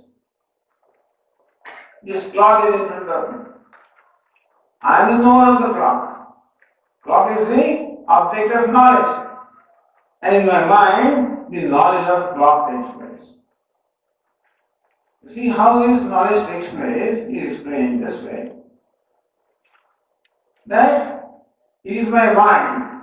This clock is in front of me. I am the knower of the clock. Clock is the object of knowledge. And in my mind, the knowledge of clock takes place. You see how this knowledge takes place is explained this way. That it is my mind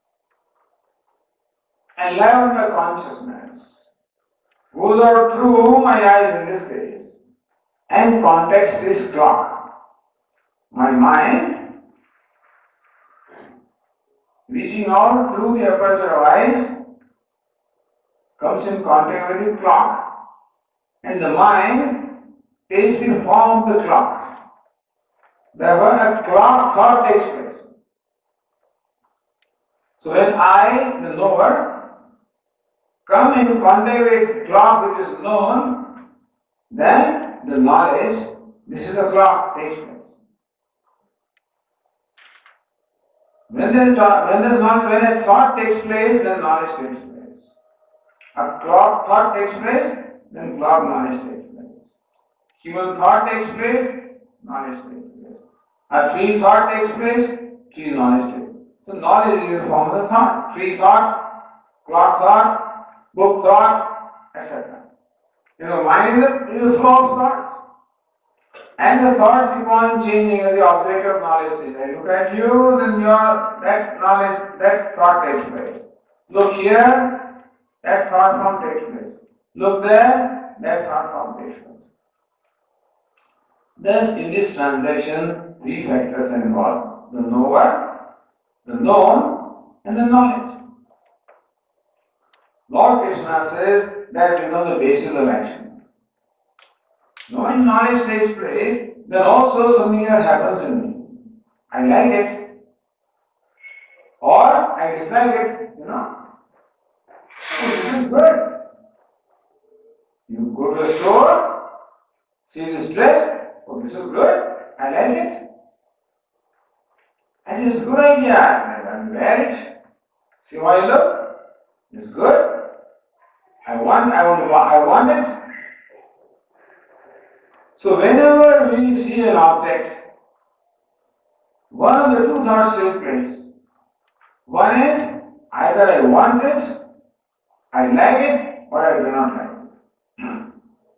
and level my consciousness goes out through my eyes in this case and contacts this clock. My mind reaching out through the aperture of eyes comes in contact with the clock. And the mind takes the form of the clock. Therefore, a clock thought takes place. So when I, the knower, come in contact with clock which is known, then the knowledge, this is the clock, takes place. When a thought takes place, then knowledge takes place. A clock thought takes place, then clock knowledge takes place. Human thought takes place, knowledge takes place. A tree thought takes place, tree knowledge takes place. So knowledge is in the form of the thought. Tree thought, clock thought, book thought, etc. Mind is a flow of thoughts. And the thoughts keep on changing as the object of knowledge is. I look at you, then that knowledge, that thought takes place. Look here, that thought form takes place. Look there, that thought form takes place. Thus, in this transaction, three factors are involved: the knower, the known, and the knowledge. Lord Krishna says that becomes the basis of action. When knowledge takes place, then also something else happens in me. I like it, or I dislike it, Oh, this is good. You go to a store, see this dress, oh, this is good, I like it. And it's a good idea, I wear it, see how I look, it's good. I want it. So whenever we see an object, one of the two thoughts take place. One is either I want it, I like it, or I do not like it.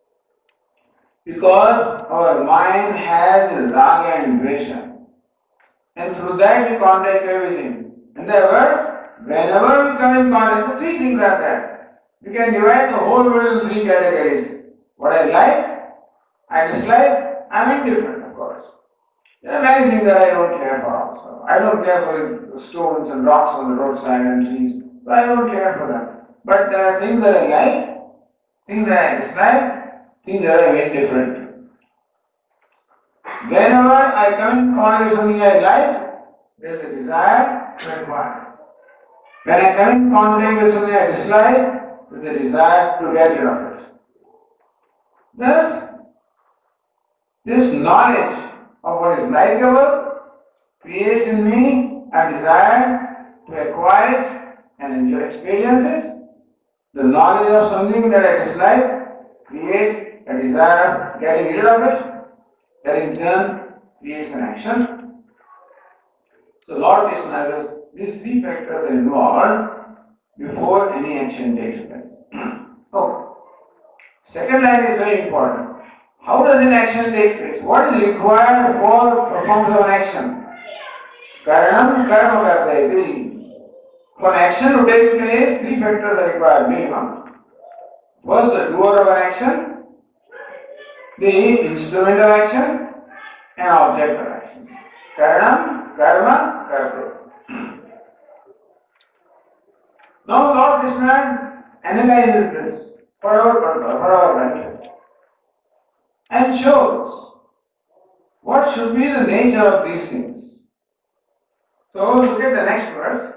Because our mind has raga and dvesha, and through that we contact everything. And therefore, whenever we come in contact, the three things are there. We can divide the whole world in three categories. What I like, I dislike, I am indifferent, of course. There are many things that I don't care for also. I don't care for the stones and rocks on the roadside and trees. So I don't care for them. But there are things that I like, things that I dislike, things that I am indifferent. Whenever I come in contact with something I like, there is a desire to acquire. When I come in contact with something I dislike, there is a desire to get rid of it. Thus, this knowledge of what is likable creates in me a desire to acquire it and enjoy experience it. The knowledge of something that I dislike creates a desire of getting rid of it. That in turn creates an action. So Lord Krishna says these three factors are involved before any action takes place. Okay. Second line is very important. How does an action take place? What is required for performance of an action? Karanam karma kartayati. For an action to take place, three factors are required minimum. First, the doer of an action, the instrument of action, and object of action. Karanam, karma, karta. Now Lord Krishna analyzes this for our benefit and shows what should be the nature of these things. So look at the next verse.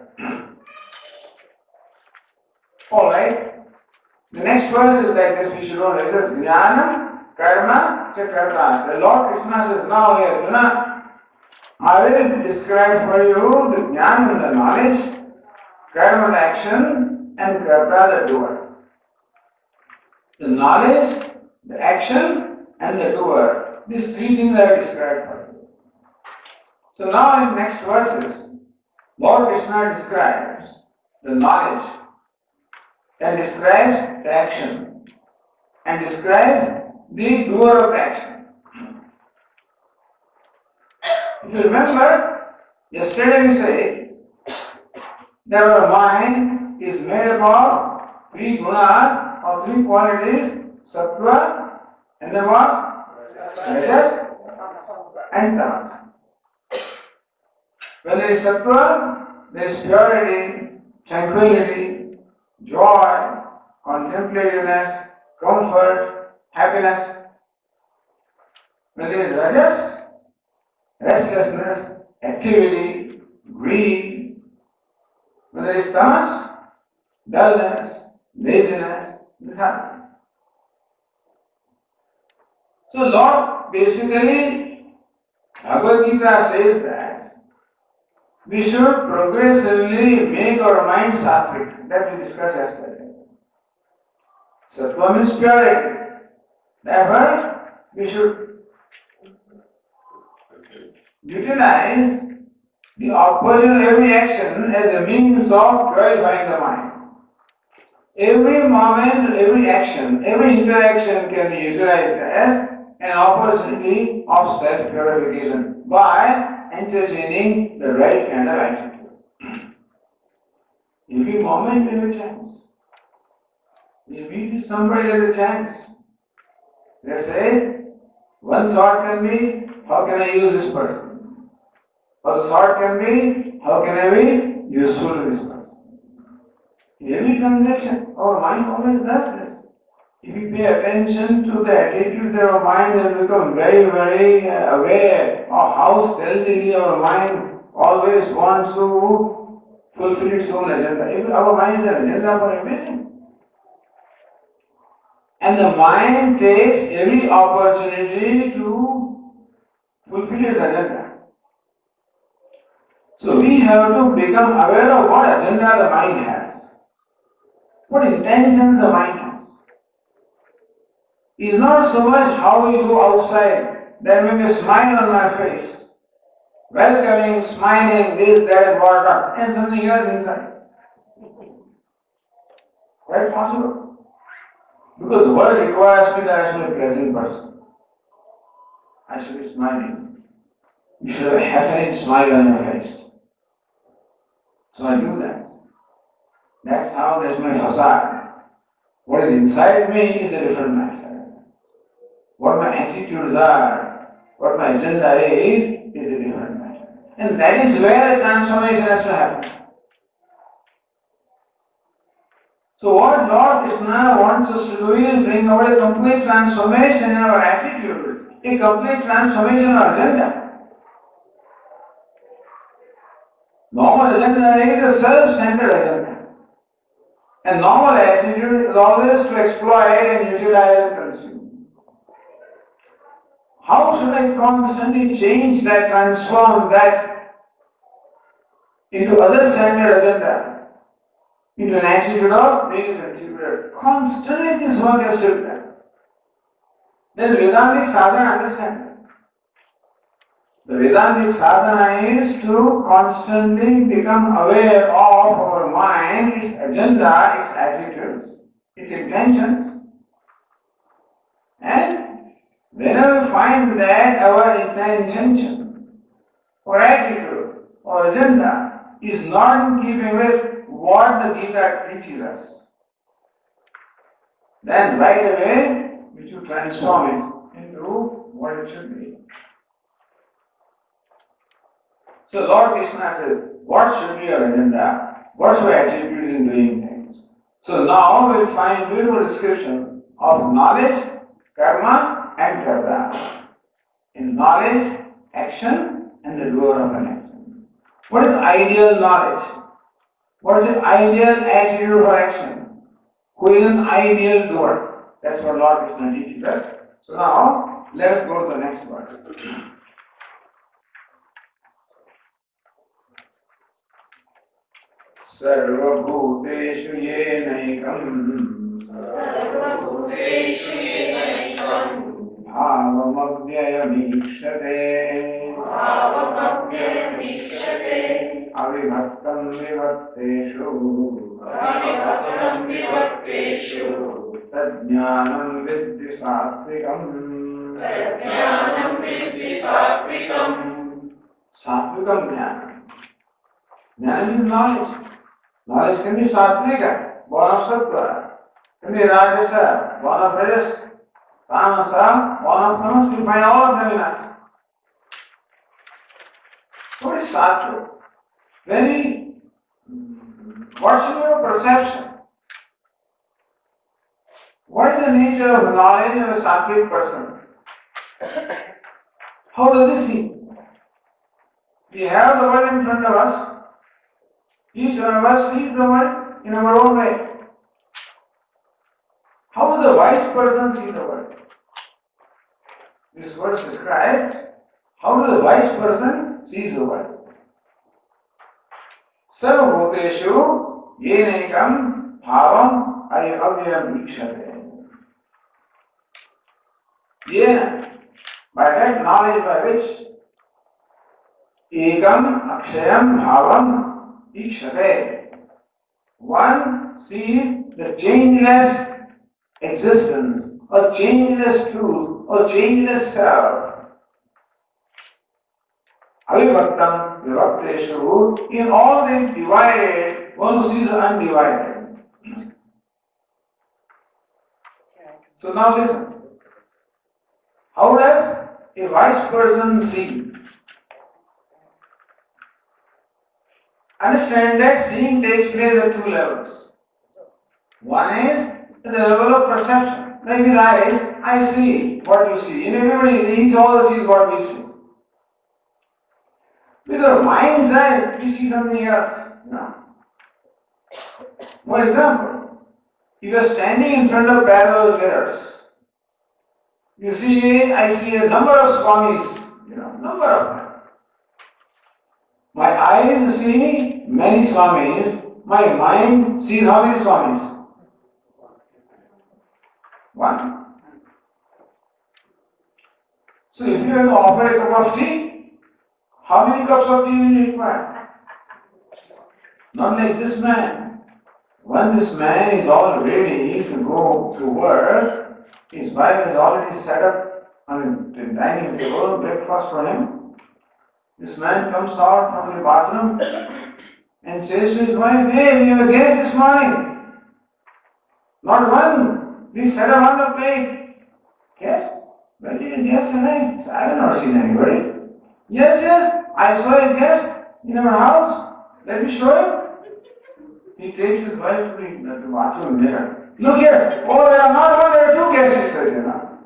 Alright. The next verse is like this, we should know. It says Jnanam, Karma, cha Karta. The Lord Krishna says, now here, Arjuna, I will describe for you the Jnana, the knowledge, Karma, the action, and Karta, the doer. The knowledge, the action, and the doer. These three things I will describe for you. So now in next verses, Lord Krishna describes the knowledge, and describes the action, and describes the doer of the action. If you remember, yesterday we said that our mind is made up of three gunas or three qualities, sattva, and then what? Rajas and tamas. When there is sattva, there is purity, tranquility, joy, contemplativeness, comfort, happiness. When there is rajas, restlessness, activity, greed. When there is tamas, dullness, laziness, lethargy. So Lord basically, BhagvadGita says that we should progressively make our mind sattvic, that we discussed yesterday. Sattva means purity. Therefore, we should utilize the opposite of every action as a means of purifying the mind. Every moment, every action, every interaction can be utilized as an opportunity of self-purification by entertaining the right kind of attitude. Every moment, every chance. We meet somebody at a chance. They say, one thought can be, how can I use this person? Or the thought can be, how can I be useful to this person? Every transaction, our mind always does this. If we pay attention to the attitude of our mind, then we become very, very aware of how stealthily our mind always wants to fulfill its own agenda. Our mind is an agenda for everything. And the mind takes every opportunity to fulfill its agenda. So we have to become aware of what agenda the mind has, what intentions the mind has. It is not so much how we go outside. There may be a smile on my face, welcoming, smiling, this, that, whatnot, and something else inside. Quite possible. Because the world requires me that I should be a pleasant person. I should be smiling. You should have a definite smile on your face. So I do that. That's my facade. What is inside me is a different matter. What my attitudes are, what my agenda is a different matter. And that is where a transformation has to happen. So what Lord Krishna wants us to do is bring about a complete transformation in our attitude, a complete transformation in our agenda. Normal agenda is a self-centered agenda. And normal attitude is always to exploit and utilize and consume. How should I constantly change that, transform that into other-centered agenda, into an attitude of being contributor? Constantly this work has to be done. There is Vedantic sadhana understanding. The Vedantic sadhana is to constantly become aware of our mind, its agenda, its attitudes, its intentions. And whenever we find that our intention or attitude or agenda is not in keeping with what the Gita teaches us, then right away we should transform it into what it should be. So Lord Krishna says, what should be your agenda? What should your attitude in doing things? So now we'll find beautiful description of knowledge, karma and karma. In knowledge, action and the doer of an action. What is ideal knowledge? What is the ideal attitude for action? Who is an ideal doer? That's what Lord Krishna teaches us. So now let us go to the next verse. सर्वभूतेषु येनैकम् भावमव्ययमीक्षते अविभक्तं विभक्तेषु तज्ज्ञानं विद्धि सात्विकम् सात्विकं ज्ञानं. Jnana is knowledge. Knowledge can be sattvika, born of sattva, can be rajasa, born of rajas, tamasa, born of tamas. We find all of them in us. What is sattva? What should be your perception? What is the nature of knowledge of a sattvic person? How does he see? We have the world in front of us. Each one of us sees the world in our own way. How does the wise person see the world? This verse describes how does the wise person sees the world. Sarvabhuteshu yenekam bhavam avyam ikshate. Yena, by that knowledge by which ekam akshayam bhavam ikshate, one sees the changeless existence or changeless truth or changeless self. Avibhaktam vibhakteshu, in all things divided, one who sees the undivided. So now listen. How does a wise person see? Understand that seeing takes place at two levels. One is at the level of perception. Like with eyes, I see what you see. And everybody, each all sees what we see. With our mind's eye, we see something else. No. For example, if you are standing in front of parallel mirrors, you see, I see a number of Swamis, number of them. My eyes see many Swamis, my mind sees how many Swamis? One. So if you have to offer a cup of tea, how many cups of tea will you require? Not like this man. When this man is all ready to go to work, his wife has already set up on the dining table breakfast for him. This man comes out from the bathroom and says to his wife, "Hey, we have a guest this morning." Not one. We set up on the plate. Guest? Where did you guest arrive? I have not seen anybody. Yes, I saw a guest in our house. Let me show you. He takes his wife to the bathroom mirror. Look here. Oh, there are not one, there are two guests, he says,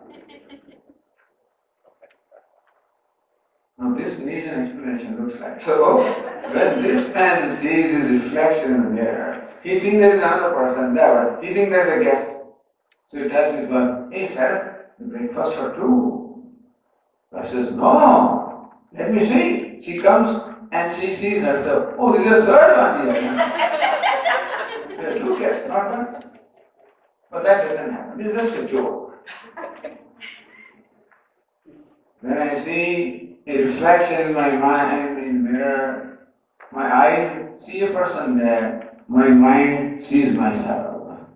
Now this needs an explanation, looks like. So, when this man sees his reflection in the mirror, he thinks there is another person there. He thinks there is a guest. So he tells his wife, hey, sir, breakfast for two. Wife says, no, let me see. She comes and she sees herself. Oh, there is a third one here. There are two guests, not one. But that doesn't happen. It's just a joke. When I see a reflection in my mind in the mirror, my eyes see a person there, my mind sees myself.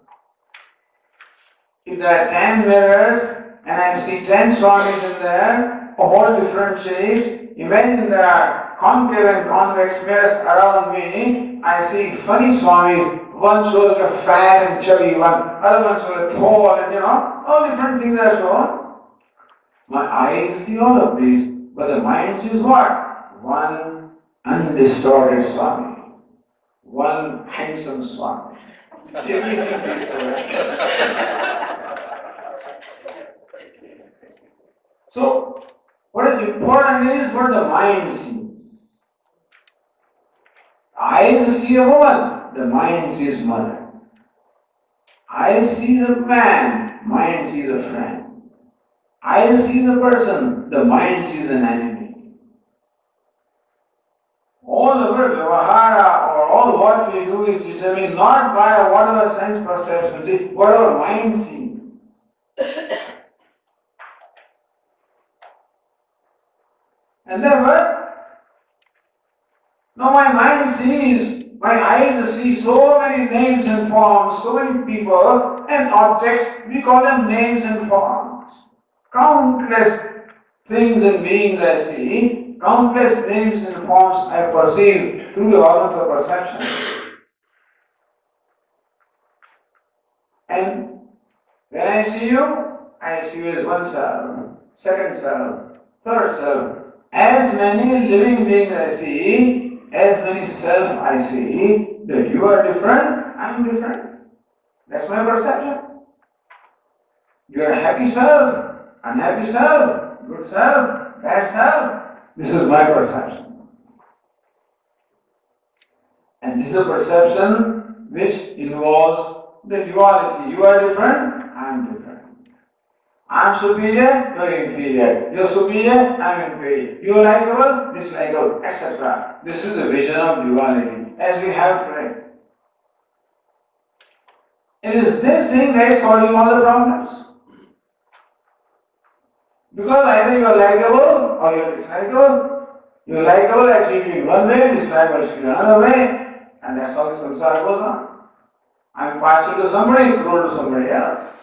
If there are 10 mirrors and I see 10 Swamis in there, of all different shapes, imagine there are concave and convex mirrors around me, I see funny Swamis. One shows a fat and chubby one, other one shows a tall and all different things are shown. My eyes see all of these, but the mind sees what? One undistorted Swami, one handsome Swami. Everything is so, what is important is what the mind sees. Eyes see a woman. The mind sees mother. I see the man, mind sees a friend. I see the person, the mind sees an enemy. All the vyavahara or all what we do is determined not by whatever sense perception, what our mind sees. And therefore, now my mind sees, my eyes see so many names and forms, so many people and objects, we call them names and forms. Countless things and beings I see, countless names and forms I perceive through the organs of perception. And when I see you as one self, second self, third self. As many living beings I see, as many self I see, that you are different, I am different. That's my perception. You are a happy self, unhappy self, good self, bad self. This is my perception. And this is a perception which involves the duality. You are different, I am different. I am superior, you are inferior. You are superior, I am inferior. You are likable, dislikable, etc. This is the vision of duality as we have today. It is this thing that is causing all the problems. Because either you are likable or you are dislikable. You are likable, I treat you in one way, dislikable, I treat you in another way, and that's how the samsara goes on. I am partial to somebody, cruel to somebody else.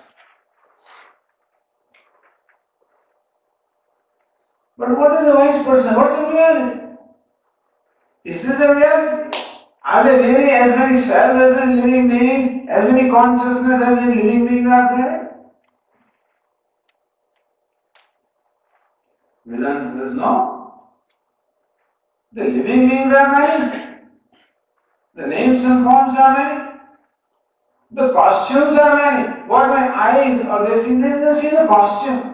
But what is a wise person? What is the reality? Is this a reality? Are there really as many self as many living beings, as many consciousness as many living beings are there? Vedanta says no. The living beings are many. The names and forms are many. The costumes are many. What my eyes or they see the costume.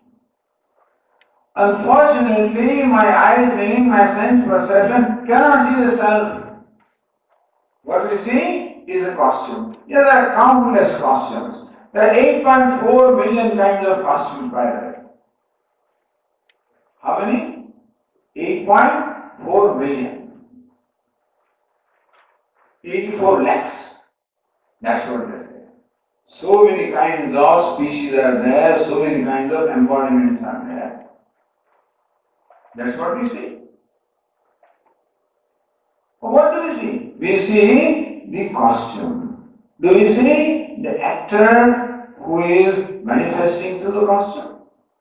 Unfortunately, my eyes, meaning my sense perception, cannot see the self. What we see is a costume. Yes, there are countless costumes. There are 8.4 billion kinds of costumes, by the way. How many? 8.4 billion. 84 lakhs. That's what they say. So many kinds of species are there, so many kinds of embodiments are there. That's what we see. What do we see? We see the costume. Do we see the actor who is manifesting through the costume?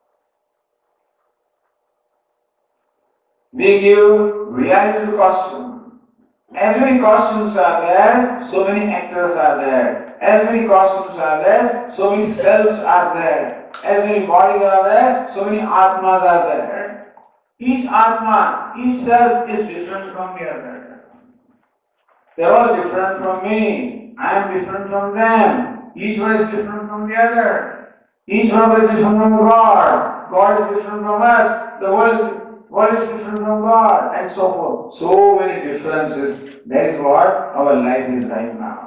We give reality to the costume. As many costumes are there, so many actors are there. as many costumes are there, so many selves are there. As many bodies are there, so many atmas are there. Each atma, each self is different from the other. They are all different from me. I am different from them. Each one is different from the other. Each one is different from God. God is different from us. The world is different from God, and so forth. So many differences. That is what our life is right now.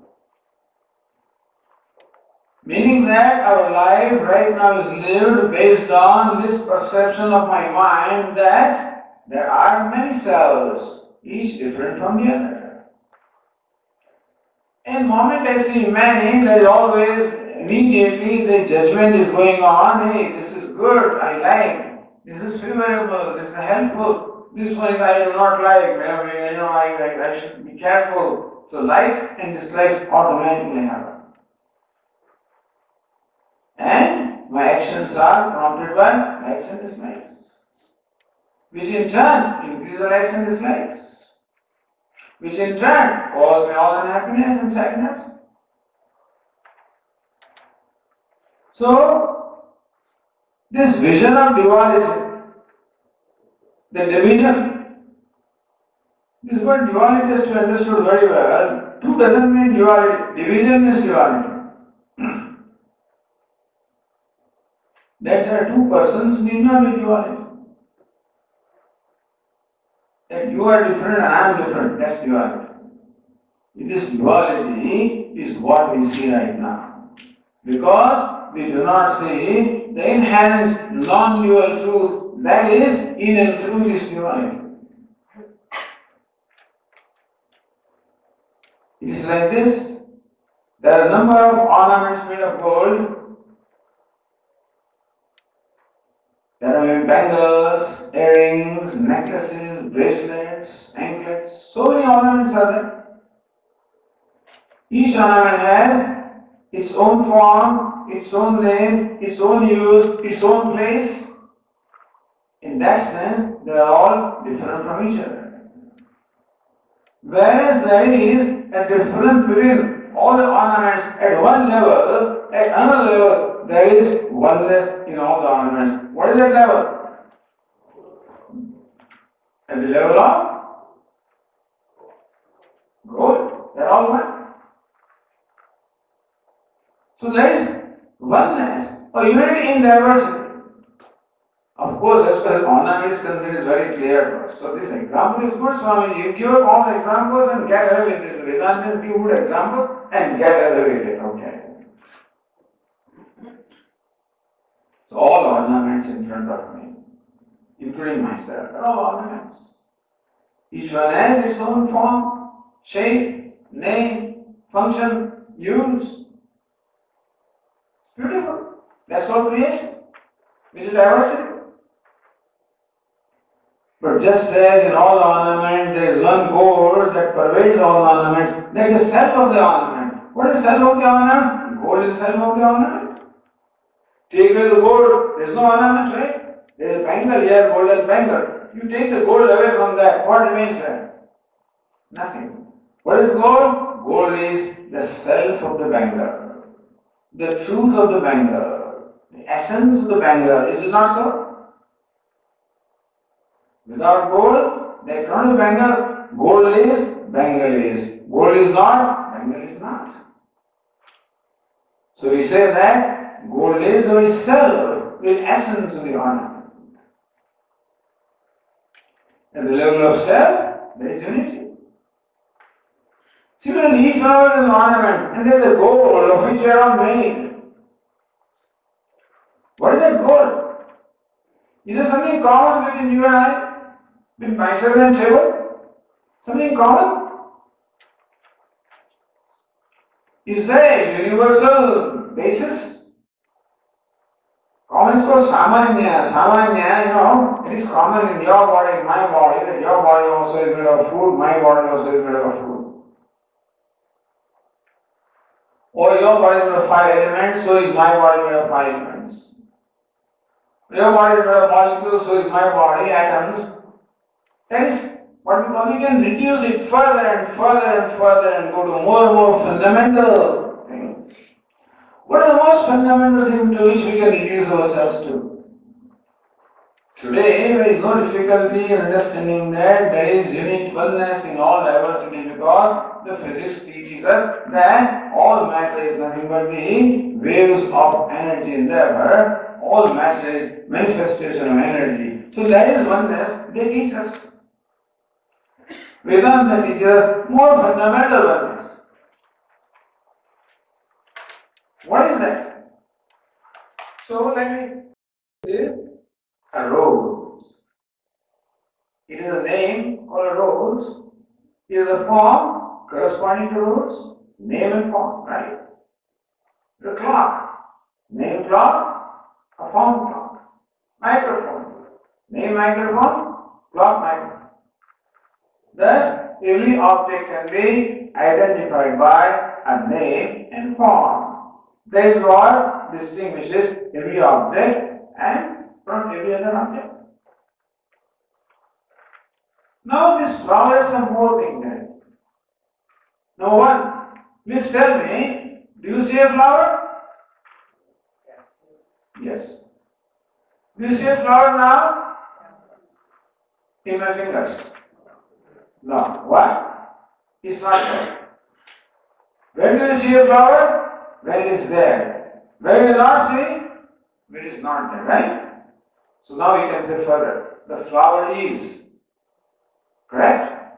Meaning that our life right now is lived based on this perception of my mind that there are many selves, each different from the other. And the moment I see many, there is always immediately the judgment is going on. Hey, this is good, I like. This is favorable, this is helpful. This one I do not like. I should be careful. So likes and dislikes automatically happen. And my actions are prompted by likes and dislikes, which in turn increase the likes and dislikes, which in turn cause me all unhappiness and sadness. So, this vision of duality, the division, this word duality is to be understood very well. Two doesn't mean duality, division is duality. That there are two persons need not be duality. That you are different and I am different, that's duality. This duality is what we see right now. Because we do not see the inherent non-dual truth that is in and through this duality. It is like this. There are a number of ornaments made of gold. There are bangles, earrings, necklaces, bracelets, anklets, so many ornaments are there. Each ornament has its own form, its own name, its own use, its own place. In that sense, they are all different from each other. Whereas there is a difference between all the ornaments at one level, at another level, there is oneness in all the ornaments. What is that level? At the level of gold. They are all one. So there is oneness or unity in diversity. Of course, as far as ornament is concerned, is very clear to us. So this example is good, Swami. You give up all the examples and get away with this. Vedanta give good examples and get away with it. Okay. So all ornaments in front of me, including myself, are all ornaments. Each one has its own form, shape, name, function, use. It's beautiful. That's called creation, which is diversity. But just as in all ornaments there is one gold that pervades all ornaments, there is a self of the ornament. What is the self of the ornament? Gold is the self of the ornament. Take away the gold, there is no ornament, right? There is a bangle here, golden bangle. You take the gold away from that, what remains there? Nothing. What is gold? Gold is the self of the bangle, the truth of the bangle, the essence of the bangle. Is it not so? Without gold, there cannot be bangle. Gold is, bangle is. Gold is not, bangle is not. So we say that gold is the self, the essence of the ornament. At the level of self, there is unity. Similarly, each flower is an ornament, and there is a gold of which we are all made. What is that gold? Is there something common between you and I? Between myself and table? Something common? Is there a universal basis? Common is called samanya. Samanya, it is common in your body, in my body, that your body also is made of food, my body also is made of food. Or your body is made of 5 elements, so is my body made of 5 elements. Your body is made of molecules, so is my body, atoms. That is what we call, you can reduce it further and further and further and go to more and more fundamental What is the most fundamental thing to which we can reduce ourselves to? Today, there is no difficulty in understanding that there is unique oneness in all diversity because the physics teaches us that all matter is nothing but the waves of energy in the ether. All matter is manifestation of energy. So there is oneness, they teach us. Vedanta teaches us more fundamental oneness. What is that? So let me say a rose. It is a name called a rose. It is a form corresponding to rose, name and form, right? The clock, name clock, a form clock. Microphone, name microphone, clock microphone. Thus, every object can be identified by a name and form. That is what distinguishes every object and from every other object. Now this flower is some more thing there. Now one, please tell me, do you see a flower? Yes. Do you see a flower now? In my fingers? No. Why? It's not there. When do you see a flower? When it is there. When you not see? When it is not there, right? So now we can say further. The flower is. Correct?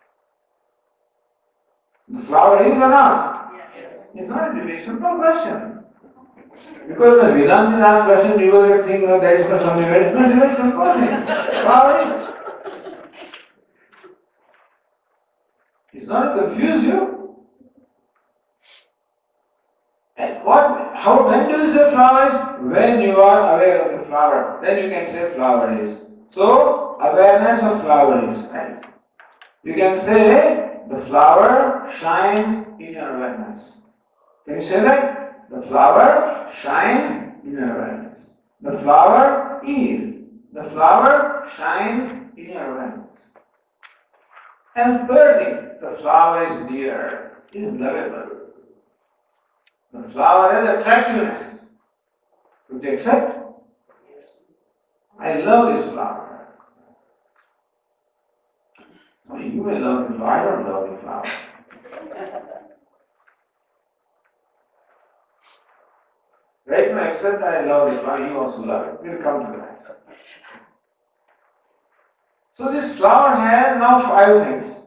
The flower is or not? Yes. It's not a very simple question. Because when Vedanta asks question, people will think there is something very, no, it's a very simple thing. Flower is. It's not to confuse you. And when do you say flower is? When you are aware of the flower, then you can say flower is. So, awareness of flower is, right? You can say the flower shines in your awareness. Can you say that? The flower shines in your awareness. The flower is. The flower shines in your awareness. And third thing, the flower is dear, is lovable. The flower has attractiveness. Would you accept? Yes. I love this flower. You may love the flower, I don't love the flower. Right now, accept that I love the flower, you also love it. We'll come to that. So this flower has now 5 things.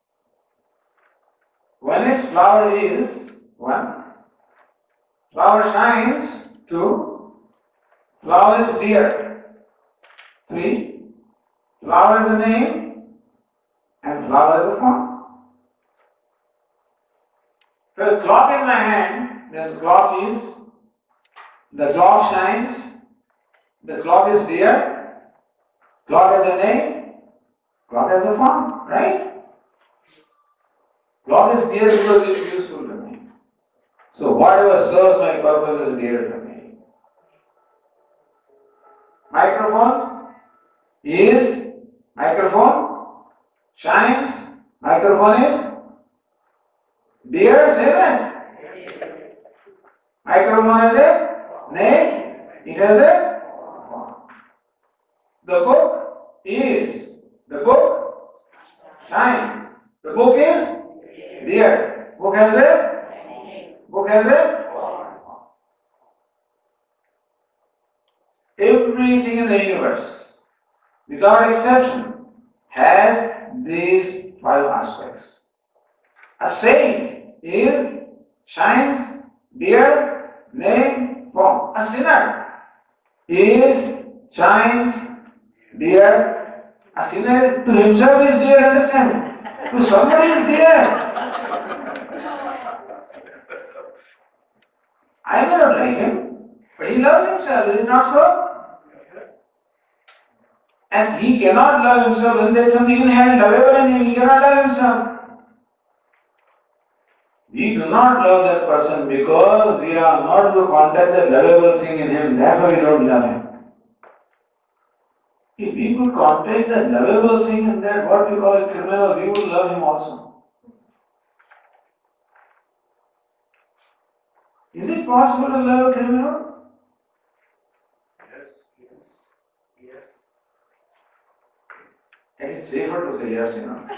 When its flower is 1, flower shines 2, flower is dear 3, flower is the name and flower is the form. There's a clock in my hand, then the clock shines, the clock is dear, clock has a name, clock has a form, right? Clock is dear because it is useful to me. So whatever serves my purpose is dear to me. Microphone shines, microphone is dear, say that. Microphone has a name, it has a form. The book shines, the book is dear, book has a form. Everything in the universe, without exception, has these 5 aspects. A saint shines, dear, name, form. A sinner shines, dear. A sinner to himself is dear, understand? To somebody is dear. I may not like him, but he loves himself, is it not so? And he cannot love himself when there is something inherent, lovable in him, he cannot love himself. We do not love that person because we are not able to contact that lovable thing in him, therefore we don't love him. If we could contact that lovable thing in that, what we call a criminal, we would love him also. If Is it possible to love a criminal? Yes, yes, yes. It is safer to say yes,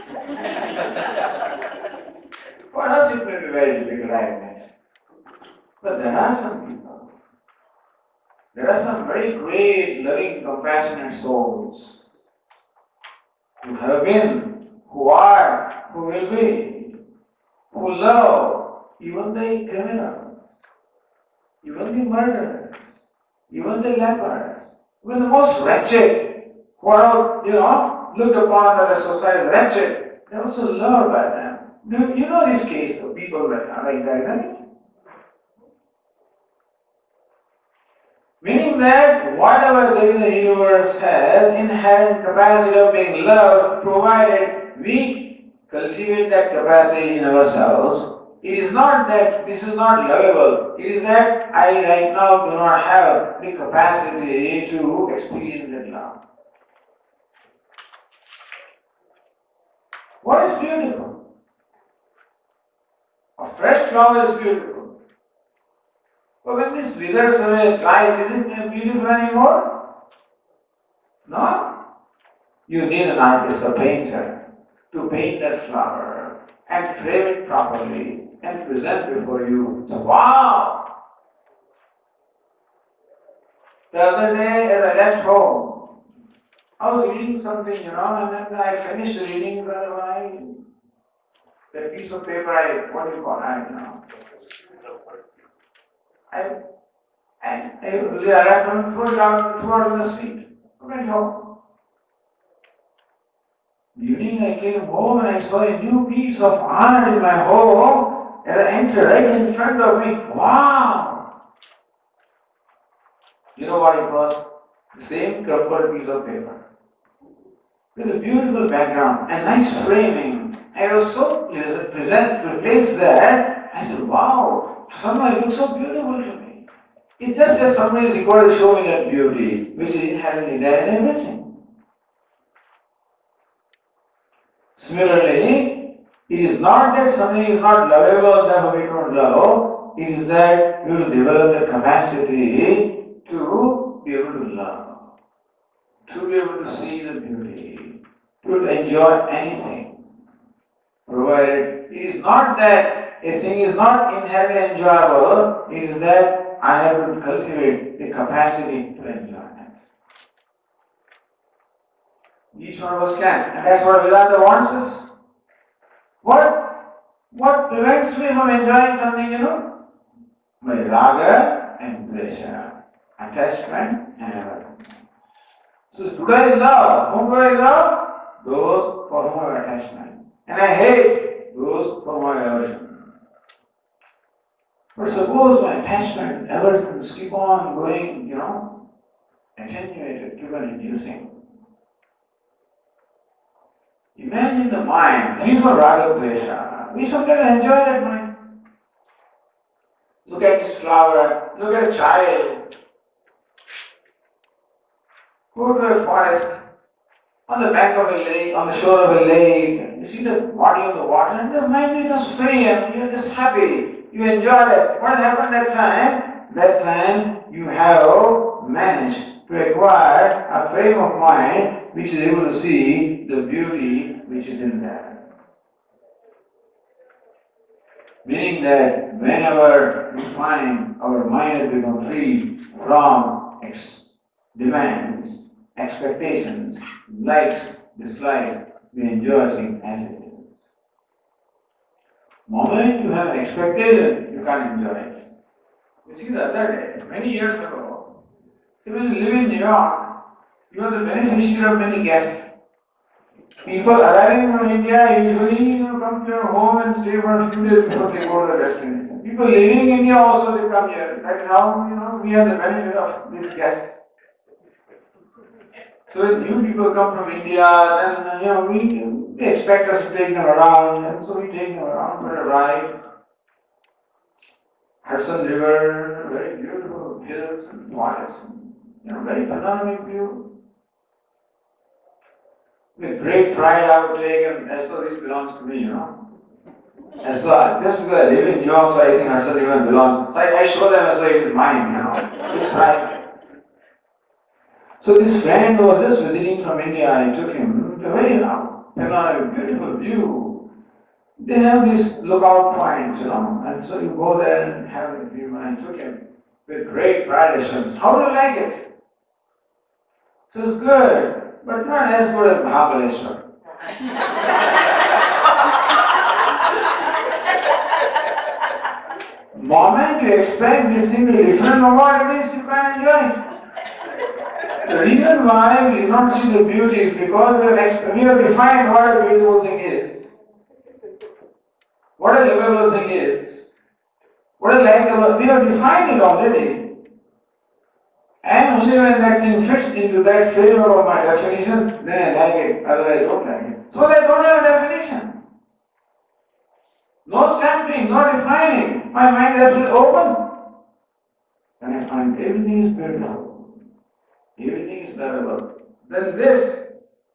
For us it may be very difficult, I admit. But there are some people. There are some very great, loving, compassionate souls who have been, who are, who will be, who love even the criminals, even the murderers, even the lepers, even the most wretched, who are, looked upon as a society wretched, they are also loved by them. You know this case of people like that, right? Meaning that whatever there in the universe has inherent capacity of being loved, provided we cultivate that capacity in ourselves. It is not that this is not lovable. It is that I right now do not have the capacity to experience that love. What is beautiful? A fresh flower is beautiful. But when this withers away, dries, is it beautiful anymore? No. You need an artist, a painter, to paint that flower and frame it properly and present before you. So, wow! The other day as I left home, I was reading something, and then I finished reading that piece of paper, what do you call it, I left and threw it out in the street. I went home. The evening I came home and I saw a new piece of art in my home as I entered right in front of me. Wow! You know what it was? The same crumpled piece of paper with a beautiful background and nice framing. I was so placed there. I said, wow, somehow it looks so beautiful to me. It's just as somebody is required to show me that beauty, which is inherently there in everything. Similarly, it is not that something is not lovable, therefore we don't love. It is that we will develop the capacity to be able to love, to be able to see the beauty, to enjoy anything. Provided it is not that a thing is not inherently enjoyable, it is that I have to cultivate the capacity to enjoy it. Each one of us can, and that's what Vedanta wants us. What prevents me from enjoying something, My raga and dvesha, attachment and aversion. So do I love? Whom do I love? Those for whom I have attachment. And I hate those for whom I have aversion. But suppose my attachment, aversions keep on going, attenuated, keep on inducing. Imagine the mind, free from raga dvesha. We sometimes enjoy that mind. Look at this flower, look at a child. Go to a forest, on the bank of a lake, on the shore of a lake, you see the body of the water, and the mind becomes free and you're just happy. You enjoy that. What happened that time? That time you have managed to acquire a frame of mind which is able to see the beauty which is in there. Meaning that whenever we find our mind has become free from demands, expectations, likes, dislikes, we enjoy things as it is. The moment you have an expectation, you can't enjoy it. You see the other day, many years ago, when you live in New York, you are the beneficiary of many guests. People arriving from India usually come to your home and stay for a few days before they go to their destination. People leaving India also they come here. Right now, we have the benefit of these guests. So when new people come from India, then they expect us to take them around, and so we take them around for a ride. Hudson River, very beautiful hills and valleys, very panoramic view. With great pride I would take, and as though this belongs to me, And so just because I live in New York, so I think Harsha even belongs. So I show them as though it is mine, It's private. So this friend who was just visiting from India, I took him to a very beautiful view. They have this lookout point, and so you go there and have a view. And I took him with great pride assurance. How do you like it? So it's good, but not as good as Mahabaleshwar. Moment you expect this thing to be different from what it is, you can't enjoy it. The reason why we do not see the beauty is because we have defined what a beautiful thing is. What a livable thing is. What a likable, we have defined it already. And only when that thing fits into that flavor of my definition, then I like it, otherwise I don't like it. So I don't have a definition. No stamping, no defining. My mind is absolutely open. And I find everything is beautiful. Everything is lovable. Then this,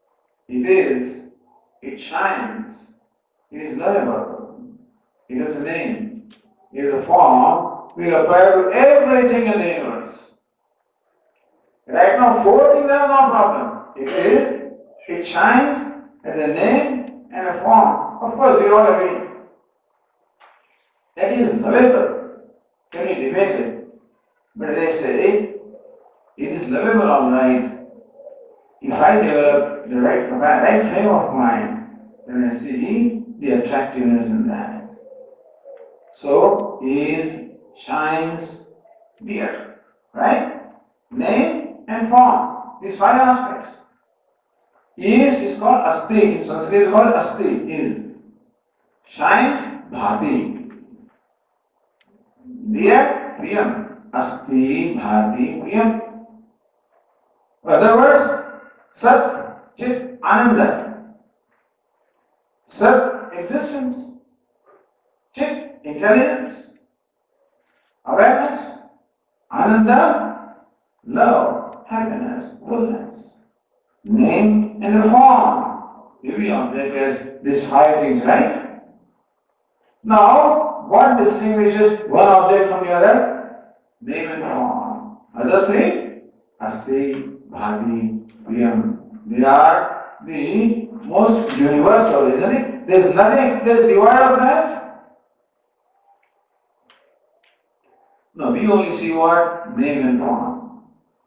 it shines, it is lovable, it has a name, it is a form, we apply to everything in the universe. Right now, four things are no problem. It shines, has a name and a form. Of course, we all agree. That is lovable. Can you debate it? But they say, it is lovable all right. If I develop the right frame of mind, then I see the attractiveness in that. So, shines, beer, right? Name and form. These five aspects. Is called asti. In Sanskrit it is called asti. Is. Shines, bhati. Beer, priyam. Asti, bhati, priyam. In other words, Sat, Chit, Ananda. Sat, existence. Chit, intelligence. Awareness. Ananda, love, happiness, fullness. Name and the form. Every object has these five things, right? Now, what distinguishes one object from the other? Name and form. Other three? Asti, Bhati, Priyam. They are the most universal, isn't it? There's nothing, there's devoid of that. No, we only see what? Name and form.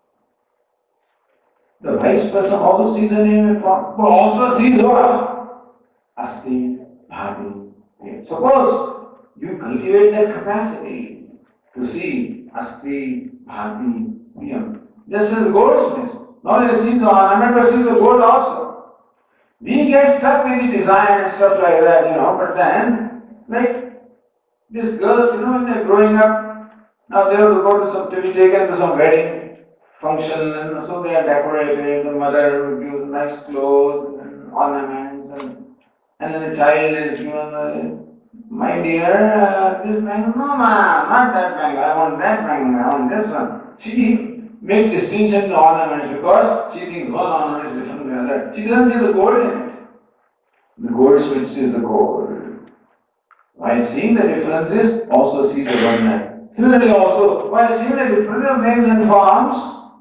The wise person also sees the name and form, but also sees what? Asti, Bhati, Priyam. Suppose you cultivate that capacity to see Asti, Bhati, Priyam. Just as goldsmith. Not only sees the ornament, but sees the gold also. We get stuck with the design and stuff like that, but then, like, these girls, when they're growing up, now they have to go to be taken to some wedding function, and so they are decorated, the mother gives nice clothes and ornaments, and then the child is given, my dear, this bangle, no ma'am, not that bangle, I want that bangle, I want this one. She makes distinction in ornaments because she thinks one ornament is different from the other. She doesn't see the gold in it. The goldsmith sees the gold. While seeing the differences, also sees the oneness. Similarly also, while seeing the difference of names and forms,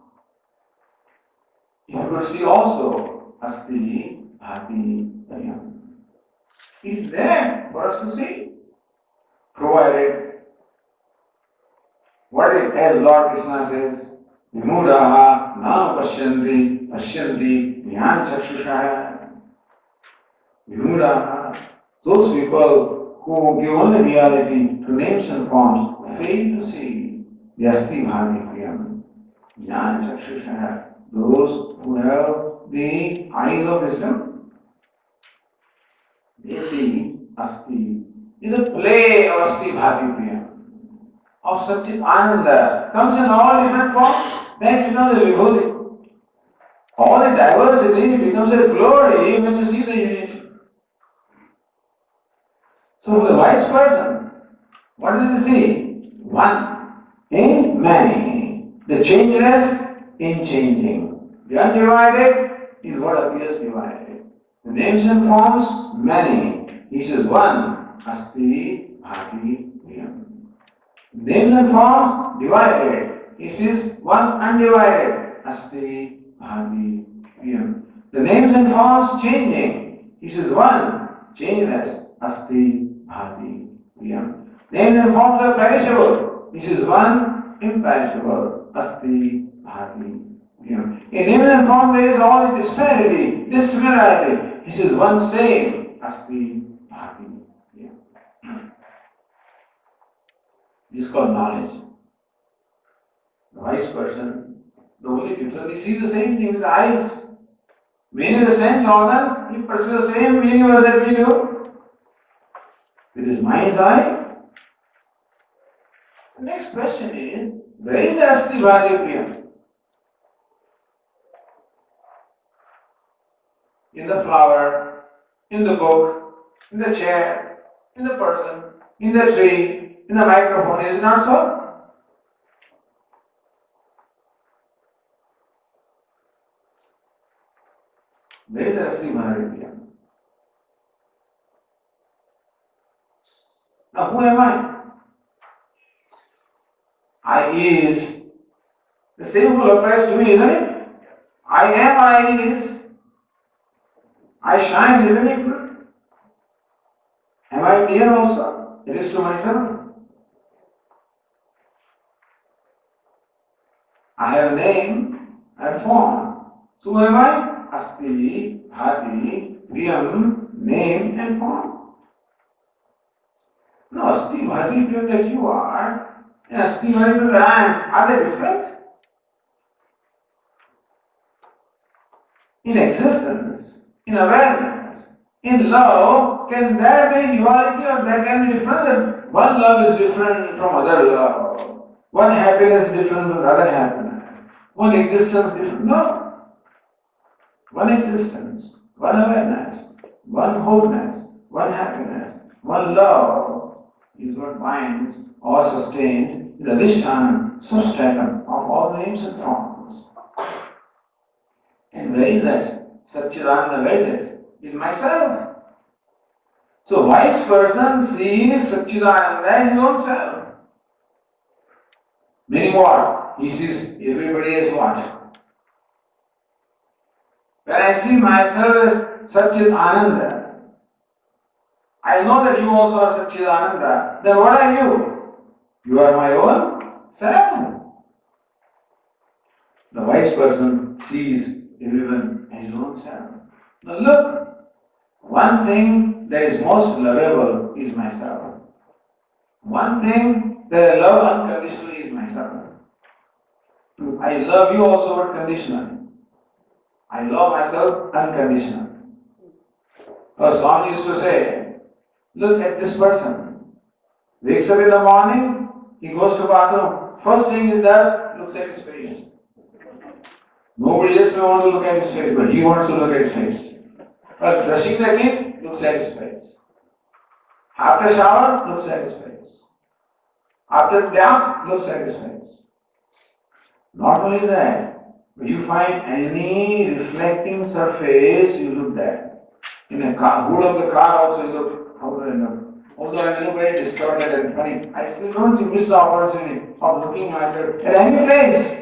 you could see also Asti, Bhati, Priyam. It is there for us to see, provided what it, as Lord Krishna says, Vimudaha nam pashyanti jnana chakshusha. Vimudaha, those people who give only reality to names and forms, fail to see the Asti Bhati Priyam. Jnana chakshusha, those who have the eyes of wisdom, they see Asti is a play of Asti Bhati Priyam, of Satchit Ananda, comes in all different forms, then it becomes a vibhuti. All the diversity becomes a glory when you see the unity. So the wise person, what does he see? One in many. The changeless in changing. The undivided is what appears divided. The names and forms, many. He says one asti bhati priyam. Names and forms divided. It is one undivided. Asti bhati priyam. The names and forms changing. It is one changeless. Asti bhati priyam. Names and forms are perishable. It is one imperishable. Asti bhati priyam. In names and forms there is all disparity, dissimilarity. It is one same. Asti bhati priyam. This is called knowledge. The wise person, the only difference, he sees the same thing with the eyes. Many of the sense organs, he perceives the same universe that we do. With his mind's eye. The next question is, where is the Asti Bhati Priyam? In the flower, in the book, in the chair, in the person, in the tree, in the microphone, is it not so? Where is the Asti Bhati Priyam? Now who am I? I is. The same rule applies to me, isn't it? I am, I is. I shine, isn't it? Am I clear also? It is to myself. I have name and form. So who am I? Asti, Bhati, Priyam, name and form. No, Asti, Bhati, Priyam that you are, and Asti, Bhati, Priyam that I am, are they different? In existence, in awareness, in love, can there be duality or there can be difference? One love is different from other love. One happiness is different from other happiness. One existence different. No. One existence, one awareness, one wholeness, one happiness, one love is what binds or sustains the adhishthana, substratum of all names and forms. And where is that? Satchidananda, where is it? Is myself. So wise person sees Satchidananda as his own self. Meaning what? He sees everybody as what? When I see myself as Satchidananda, I know that you also are Satchidananda. Then what are you? You are my own self. The wise person sees everyone as his own self. Now look, one thing that is most lovable is myself. One thing that I love unconditionally is myself. I love you also but conditionally. I love myself unconditionally. Swami used to say, look at this person. Wakes up in the morning, he goes to bathroom. First thing he does, looks at his face. Nobody else may want to look at his face, but he wants to look at his face. But brushing the teeth, looks at his face. After shower, looks at his face. After bath, looks at his face. Not only that, when you find any reflecting surface, you look at. In a car, hood of the car also you look. How do I know? Although I look very distorted and funny, I still don't miss the opportunity of looking myself at any place.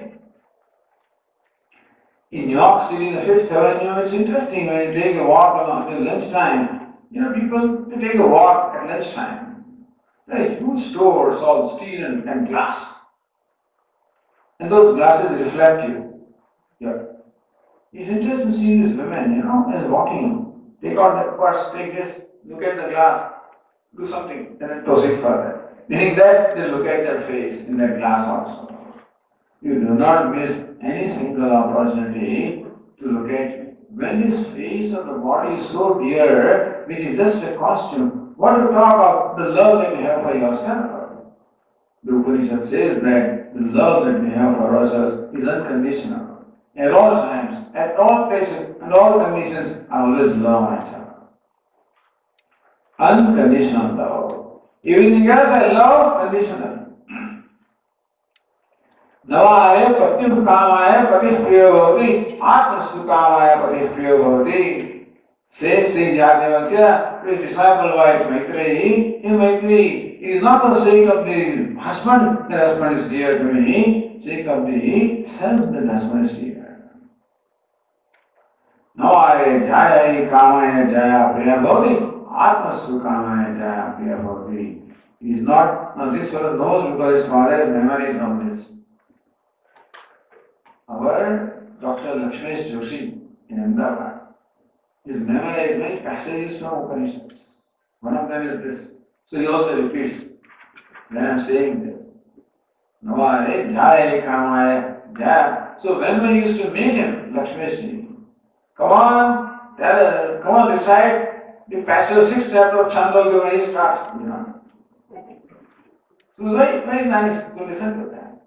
In New York City, in the Fifth Avenue, it's interesting when you take a walk along at lunchtime. You know, people, they take a walk at lunchtime. There are huge stores, all steel and glass. And those glasses reflect you. Yeah. It's interesting to see these women, you know, as walking. Take out that purse, take this, look at the glass, do something, and then proceed further. Meaning that they look at their face in that glass also. You do not miss any single opportunity to look at it. When this face of the body is so dear, which is just a costume, what to talk of the love that you have for yourself? The Upanishad says that the love that we have for ourselves is unconditional. At all times, at all places, and all conditions, I always love myself. Unconditional love. Everything else I love conditional. Navaya patyuh kamaya patih priyo bhavati, atmasu kamaya patih priyo bhavati. Says Sri Jagyavalkya to his disciple wife Maitreyi, in Maitreyi, it is not for the sake of the husband that husband is dear to me, sake of the self that husband is dear. Navare jaya kamaya jaya priya bhavati, atmasu kamaya jaya priya bhavati. He is not, now this fellow knows because his father's memory is of this. Our Dr. Lakshmesh Joshi in Ahmedabad, his memorized many passages from Upanishads. One of them is this. So he also repeats when I am saying this. Navare jaya kamaya jaya. So when we used to meet him, Lakshmesh, come on, tell us, come on, recite the passage 6th chapter of Chandogya when he starts, So it's very, very nice to listen to that.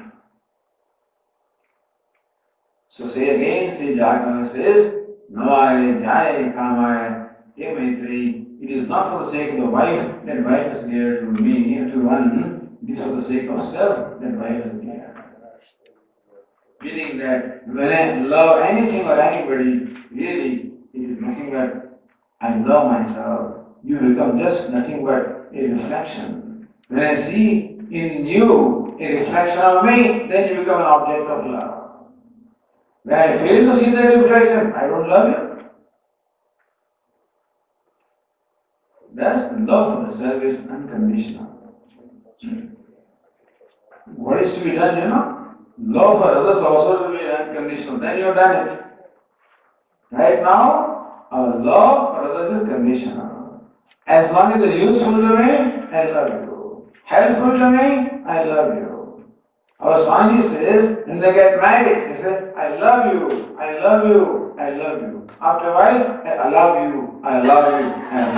So say again, Sri Jagana says, Navare jaya kamaya ye Maitreyi. It is not for the sake of the wife that wife is dear to me, to one. It is for the sake of self that wife is dear. Meaning that when I love anything or anybody, really, it is nothing but I love myself. You become just nothing but a reflection. When I see in you a reflection of me, then you become an object of love. When I fail to see that reflection, I don't love you. Thus, the love for the self is unconditional. What is to be done, Love for others also to be unconditional. Then you have done it. Right now, our love for others is conditional. As long as they're useful to me, I love you. Helpful to me, I love you. Our Swami says, when they get married, they say, I love you, I love you, I love you. After a while, I love you, I love you, I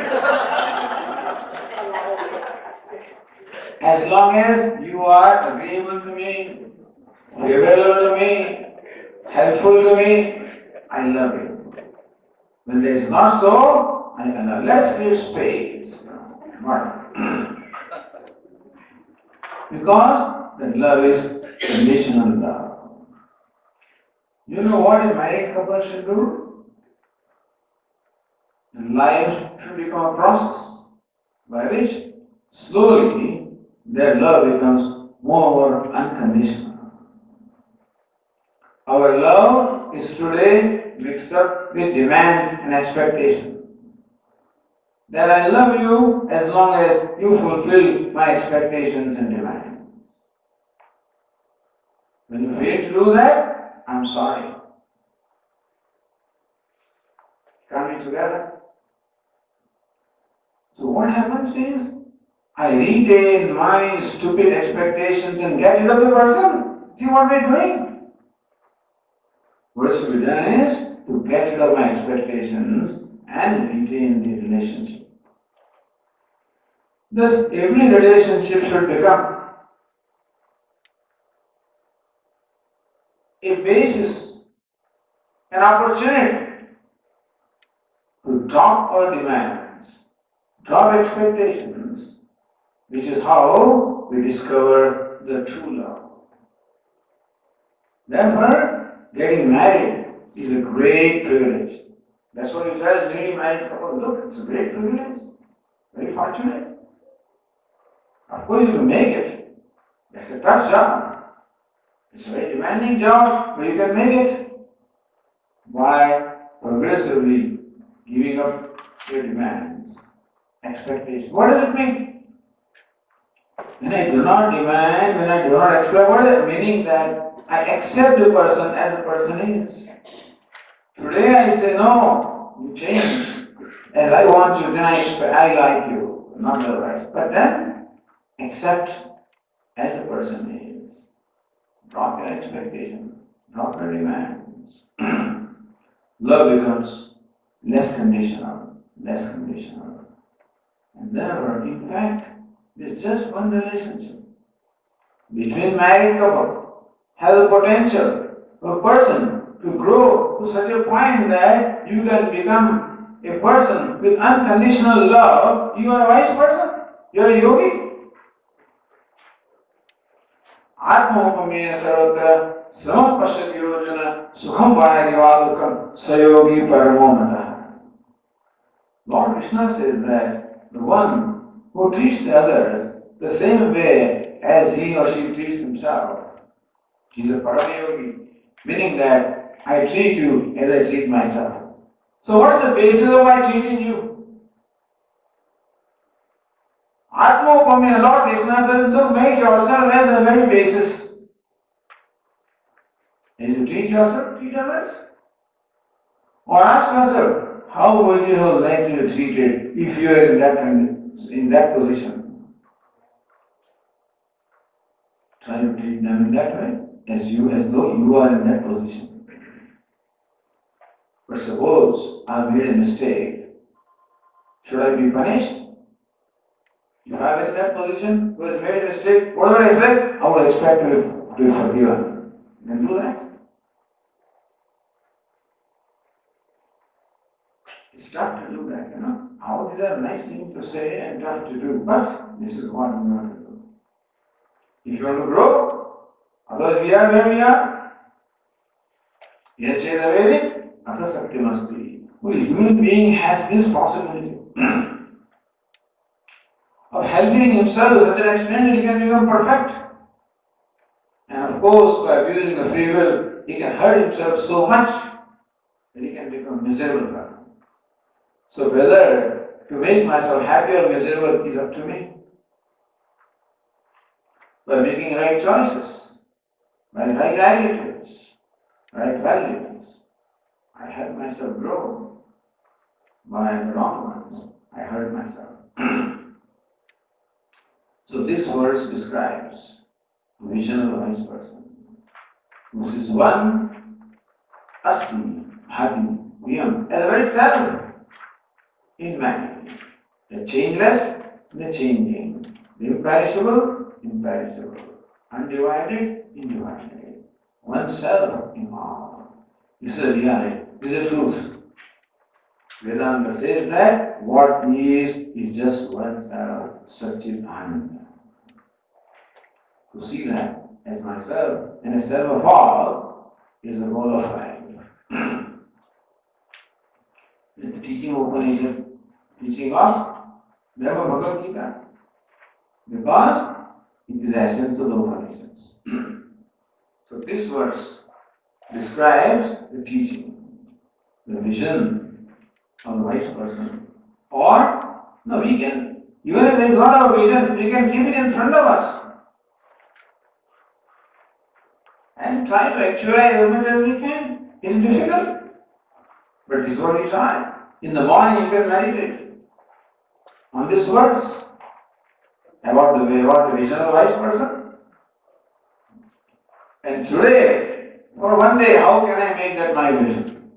love you. As long as you are agreeable to me, available to me, helpful to me, I love you. When there is not so, I cannot. Let's create space. Why? Because the love is conditional love. You know what a married couple should do? Life should become a process by which slowly their love becomes more unconditional. Our love is today mixed up with demands and expectations. That I love you as long as you fulfill my expectations and demands. When you fail to do that, I'm sorry. Coming together. So what happens is, I retain my stupid expectations and get rid of the person. See what we're doing? What is to be done is to get rid of my expectations and retain the relationship. Thus, every relationship should become a basis, an opportunity to drop our demands, drop expectations, which is how we discover the true love. Therefore, getting married is a great privilege. That's what you tell newly married couples. Look, it's a great privilege. Very fortunate. Of course, you make it. That's a tough job. It's a very demanding job, but you can make it by progressively giving up your demands, expectations. What does it mean? When I do not demand, when I do not expect, what is it? Meaning that I accept the person as the person is. Today I say, no, you change. As I want you, then I like you, not otherwise. But then, accept as the person is. Drop your expectations, drop your demands. Love becomes less conditional, less conditional. And therefore, in fact, there's just one relationship between married couple. Has the potential for a person to grow to such a point that you can become a person with unconditional love. You are a wise person. You are a yogi. Atmopamena sarvatra samapashyati yojana sukham vayagivadukam sayogi paramomata. Lord Krishna says that the one who treats the others the same way as he or she treats himself, he is a Paramayogi, meaning that I treat you as I treat myself. So what's the basis of my treating you? Atmopamya, Lord Krishna says, look, make yourself as the very basis. As you treat yourself, treat others. Or ask yourself, how would you have liked to be treated if you were in that position? Try to treat them in that way, as though you are in that position. But suppose I have made a mistake, should I be punished? If I am in that position, who has made a mistake, what would I expect? I would expect to be forgiven. And do that. It's tough to do that, How these are nice things to say and tough to do, but this is what we want to do. If you want to grow, otherwise we are where we are. Yacheda Vedic, Atha Saktimasti. Well, human being has this possibility of helping himself to such an extent that he can become perfect. And of course, by abusing the free will, he can hurt himself so much that he can become miserable. So whether to make myself happy or miserable is up to me. By making right choices, by right attitudes, right values, I help myself grow. By the wrong ones, I hurt myself. So this verse describes the vision of a wise person. This is one asti, bhati, viyam, as a very self in man. The changeless, the changing, the imperishable, imperishable, undivided, undivided, oneself in all. This is a reality, this is a truth. Vedanta says that what is just one Satchidananda. To see that as myself and a self of all is the goal of life. It's the teaching of Upanishad, teaching us BhagvadGita, because it is the essence of the Upanishads. So this verse describes the teaching, the vision of the wise person. Or, no, we can, even if there is not a vision, we can keep it in front of us and try to actualize as much as we can. It's difficult, but this is what we try. In the morning you can meditate on this verse about the vision of the wise person. And today, for one day, how can I make that my vision?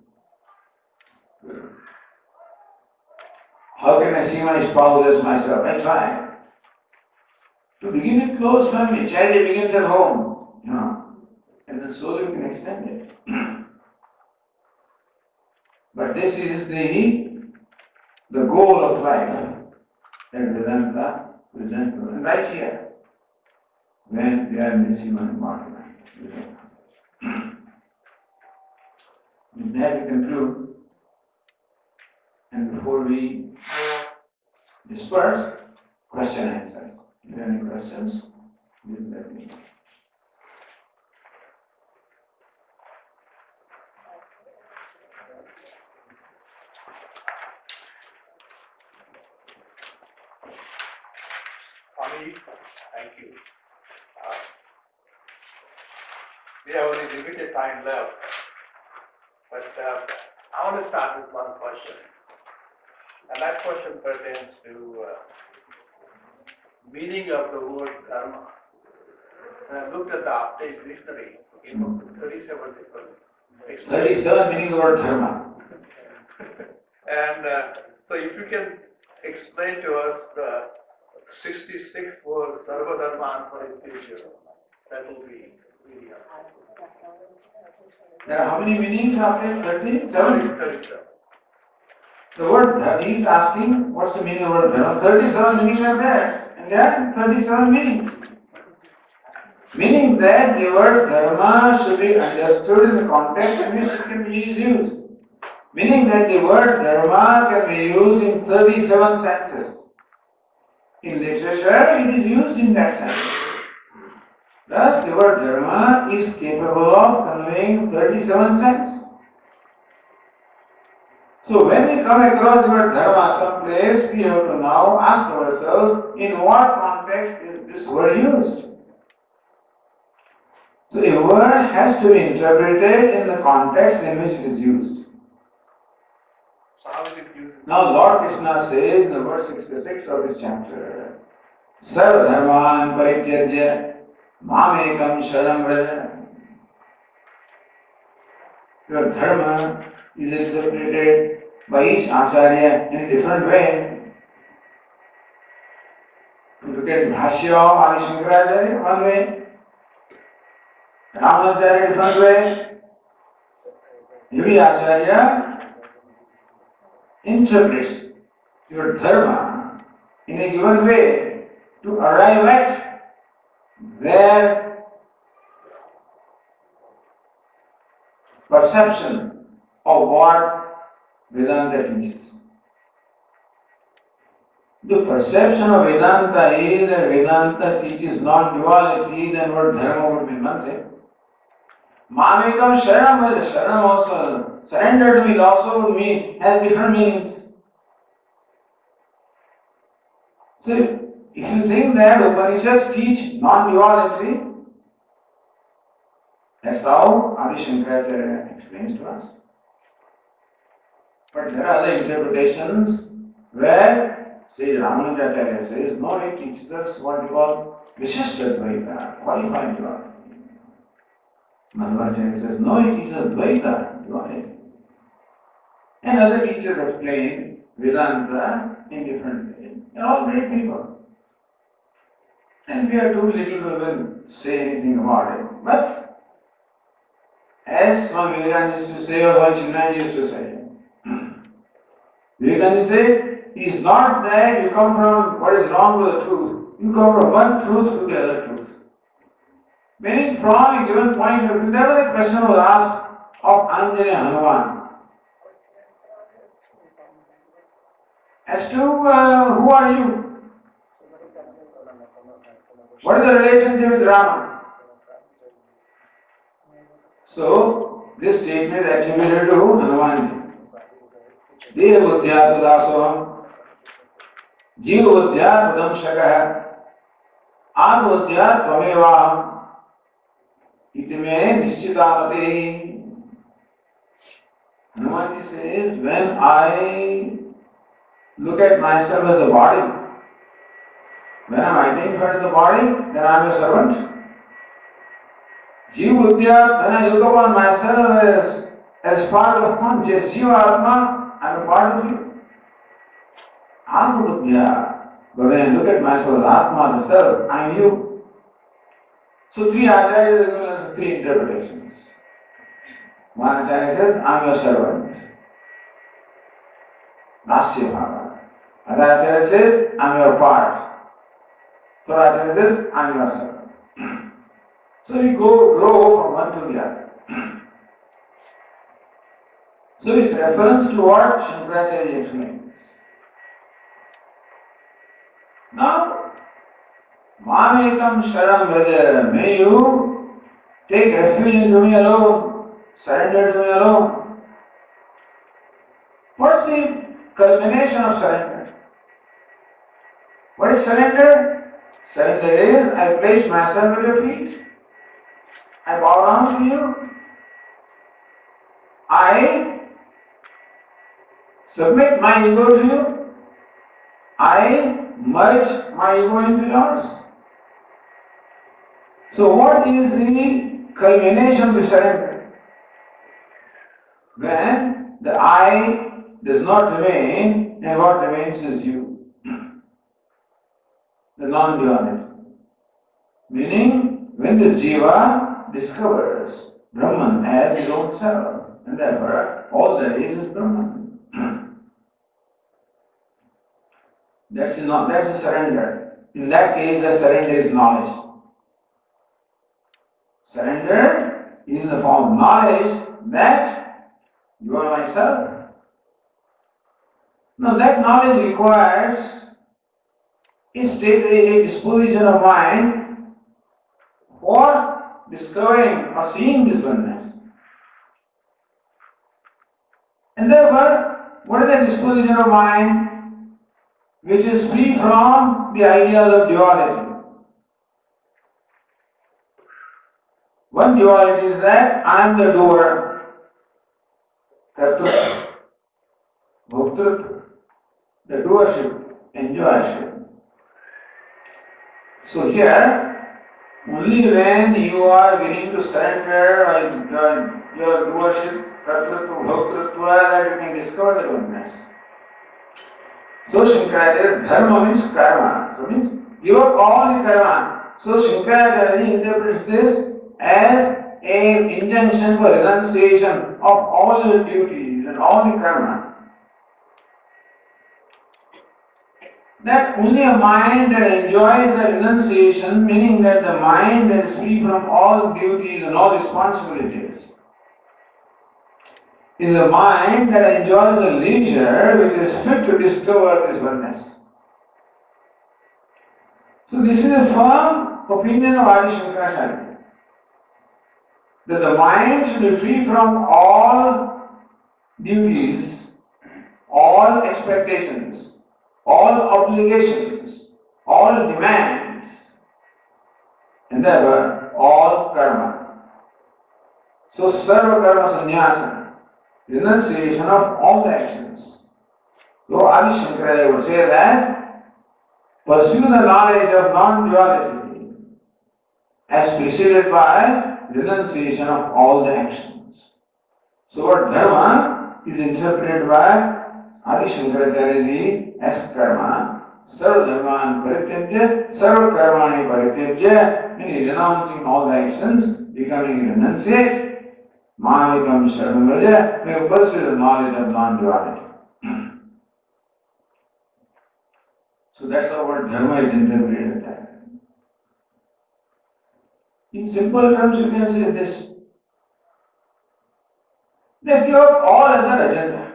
How can I see my spouse as myself? I try. To begin with close family, charity begins at home, and then slowly we can extend it. But this is the goal of life that Vedanta presents to us. And right here, when we are in this human environment. With that we conclude. And before we disperse, question and answers. If you have any questions, please let me know. Swami, thank you. We have only limited time left, but I want to start with one question. And that question pertains to meaning of the word dharma. And I looked at the update dictionary, came up with 37 different explanations. 37 meaning the word dharma. And so if you can explain to us the 66th word, Sarva Dharman Parityaja, that will be really helpful. There are how many meanings after 37? 37. The word, he is asking what's the meaning of the word dharma. 37 meanings are there, and there are 37 meanings. Meaning that the word dharma should be understood in the context in which it can be used. Meaning that the word dharma can be used in 37 senses. In literature, it is used in that sense. Thus, the word dharma is capable of conveying 37 senses. So, when we come across the word dharma someplace, we have to now ask ourselves, in what context is this word used? So, a word has to be interpreted in the context in which it is used. So how is it used? Now, Lord Krishna says in the verse 66 of this chapter, Sarva dharman parityajya mamekam sharanam vraja. Your dharma is interpreted by each acharya in a different way. You look at Bhashya of Adi Shankaracharya, one way, Ramanacharya, different way. Every acharya interprets your dharma in a given way to arrive at their perception of what Vedanta teaches. The perception of Vedanta is that Vedanta teaches non-duality, then what dharma would be nothing. Mamekam sharanam vraja, sharanam also, surrender to me also would mean, has different meanings. So, if you think that Upanishads teach non-duality, that's how Adi Shankaracharya explains to us. But there are other interpretations where, say, Ramanacharya says, no, it teaches us what we call Vishishta Dvaita, qualified duality. Madhvacharya says, no, it teaches Dvaita, duality. And other teachers explain Vedanta in different ways. They are all great people. And we are too little to even say anything about it. But as Swami Vidatmanand used to say, or Swami Chinmaya used to say, Vivekananda said, it is not that you come from what is wrong with the truth. You come from one truth to the other truth. Meaning from a given point of view, there was a question was asked of Anjana Hanuman. As to who are you? What is the relationship with Rama? So, this statement is attributed to Hanumanji. Deha buddhya tudasoham, jiva buddhya pradamshakah, atma buddhya tvamevaham, itime nishchitamati. Hanumanji says, when I look at myself as a body, when I am identified with the body, then I am a servant. Jiva buddhya, when I look upon myself as part of conscious Jiva Atma, I am a part of you. Atma buddhya, but when I look at myself as Atma, the self, I am you. So three acharyas are given us three interpretations. One acharya says, I am your servant. Nasya bhava. Other acharya says, I am your part. Third acharya says, I am your servant. So we grow from one to the other. So it's reference to what Shankaracharya explains. Now, Mamekam Sharam Vraja, may you take refuge into me alone, surrender to me alone. What's the culmination of surrender? What is surrender? Surrender is, I place myself at your feet. I bow down to you. I submit my ego to you. I merge my ego into yours. So what is the culmination of the surrender? When the I does not remain and what remains is you. The non-duality. Meaning, when the jiva discovers Brahman as his own self, and therefore all that is Brahman. That's a surrender. In that case, the surrender is knowledge. Surrender is in the form of knowledge that you are myself. Now that knowledge requires a state, a disposition of mind for discovering or seeing this oneness. And therefore, what is the disposition of mind which is free from the ideas of duality? One duality is that I am the doer, kartrutva, bhoktrutva, the doership, enjoyership. So here, only when you are willing to surrender your doership, kartrutva, bhoktrutva, that you can discover the oneness. So Shankaracharya, dharma means karma. So means give up all the karma. So Shankaracharya interprets this as an injunction for renunciation of all the duties and all the karma. That only a mind that enjoys the renunciation, meaning that the mind that is free from all duties and all responsibilities, is a mind that enjoys a leisure which is fit to discover this oneness. So this is a firm opinion of Adi Shankaracharya, that the mind should be free from all duties, all expectations, all obligations, all demands, and therefore all karma. So sarva karma sannyasa, renunciation of all the actions. So Adi Shankaracharya would say that pursue the knowledge of non-duality as preceded by renunciation of all the actions. So what dharma is interpreted by Adi Shankaracharya ji as karma. Sarva dharman parityajya, sarva karmani parityajya, meaning renouncing all the actions, becoming renunciate. Mahamikam Sharanaraja, may pursue the knowledge of non-duality. So that's how what dharma is interpreted as. In simple terms, you can say this: that you have all other agenda.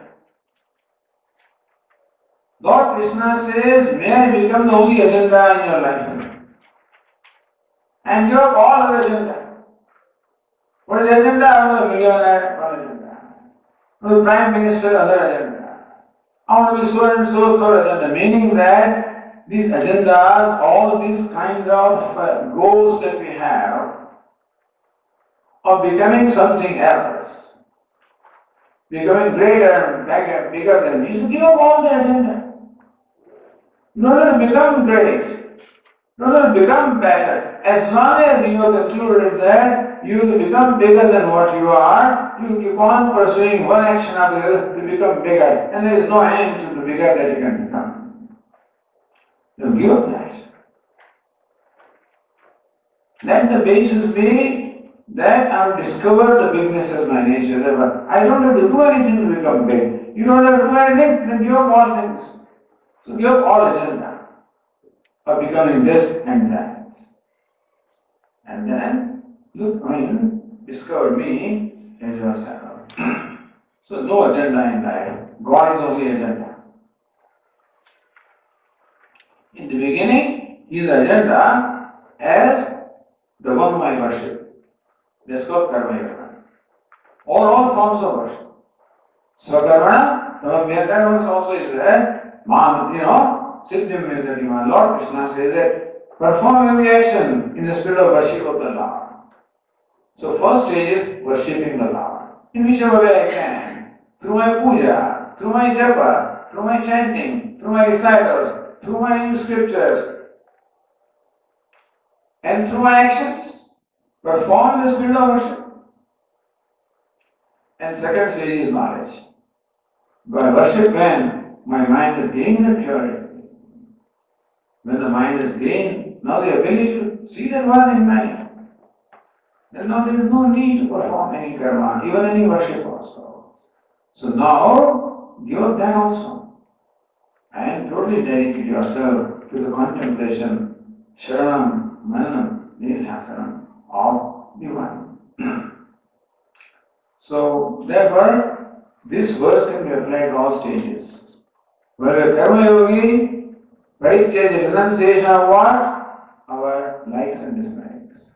Lord Krishna says, may I become the only agenda in your life. And you have all other agenda. What is the agenda? I want to be a millionaire, one agenda. I want to be Prime Minister, other agenda. I want to be so and so, third agenda. Meaning that these agendas, all these kinds of goals that we have, of becoming something else, becoming greater and bigger than me, so give up all the agenda. In order to become great, in order to become better, as long as you have concluded that you will become bigger than what you are, you keep on pursuing one action after the other to become bigger, and there is no end to the bigger that you can become. You give up that. Let the basis be that I have discovered the bigness of my nature. I don't have to do anything to become big. You don't have to do anything, then give up all things. So give up all agenda of becoming this and that. And then, look, discover me as yourself. So no agenda in life. God is only agenda. In the beginning, his agenda as the one whom I worship. That's called karma. Or all forms of worship. Swakarma, Brahma also is there. Siddhim Vedatima. Lord Krishna says that perform every action in the spirit of worship of the Lord. So first stage is worshipping the Lord. In whichever way I can. Through my puja, through my japa, through my chanting, through my recitals, through my scriptures, and through my actions. Perform in the spirit of worship. And second stage is knowledge. By worship when my mind has gained the purity. When the mind has gained now the ability to see that one in mind, then now there is no need to perform any karma, even any worship also. So now give up that also and totally dedicate yourself to the contemplation, sharanam, mananam, nidhasanam of the one. So therefore, this verse can be applied to all stages. While a Karma Yogi, Paritya is renunciation of what? Our likes and dislikes.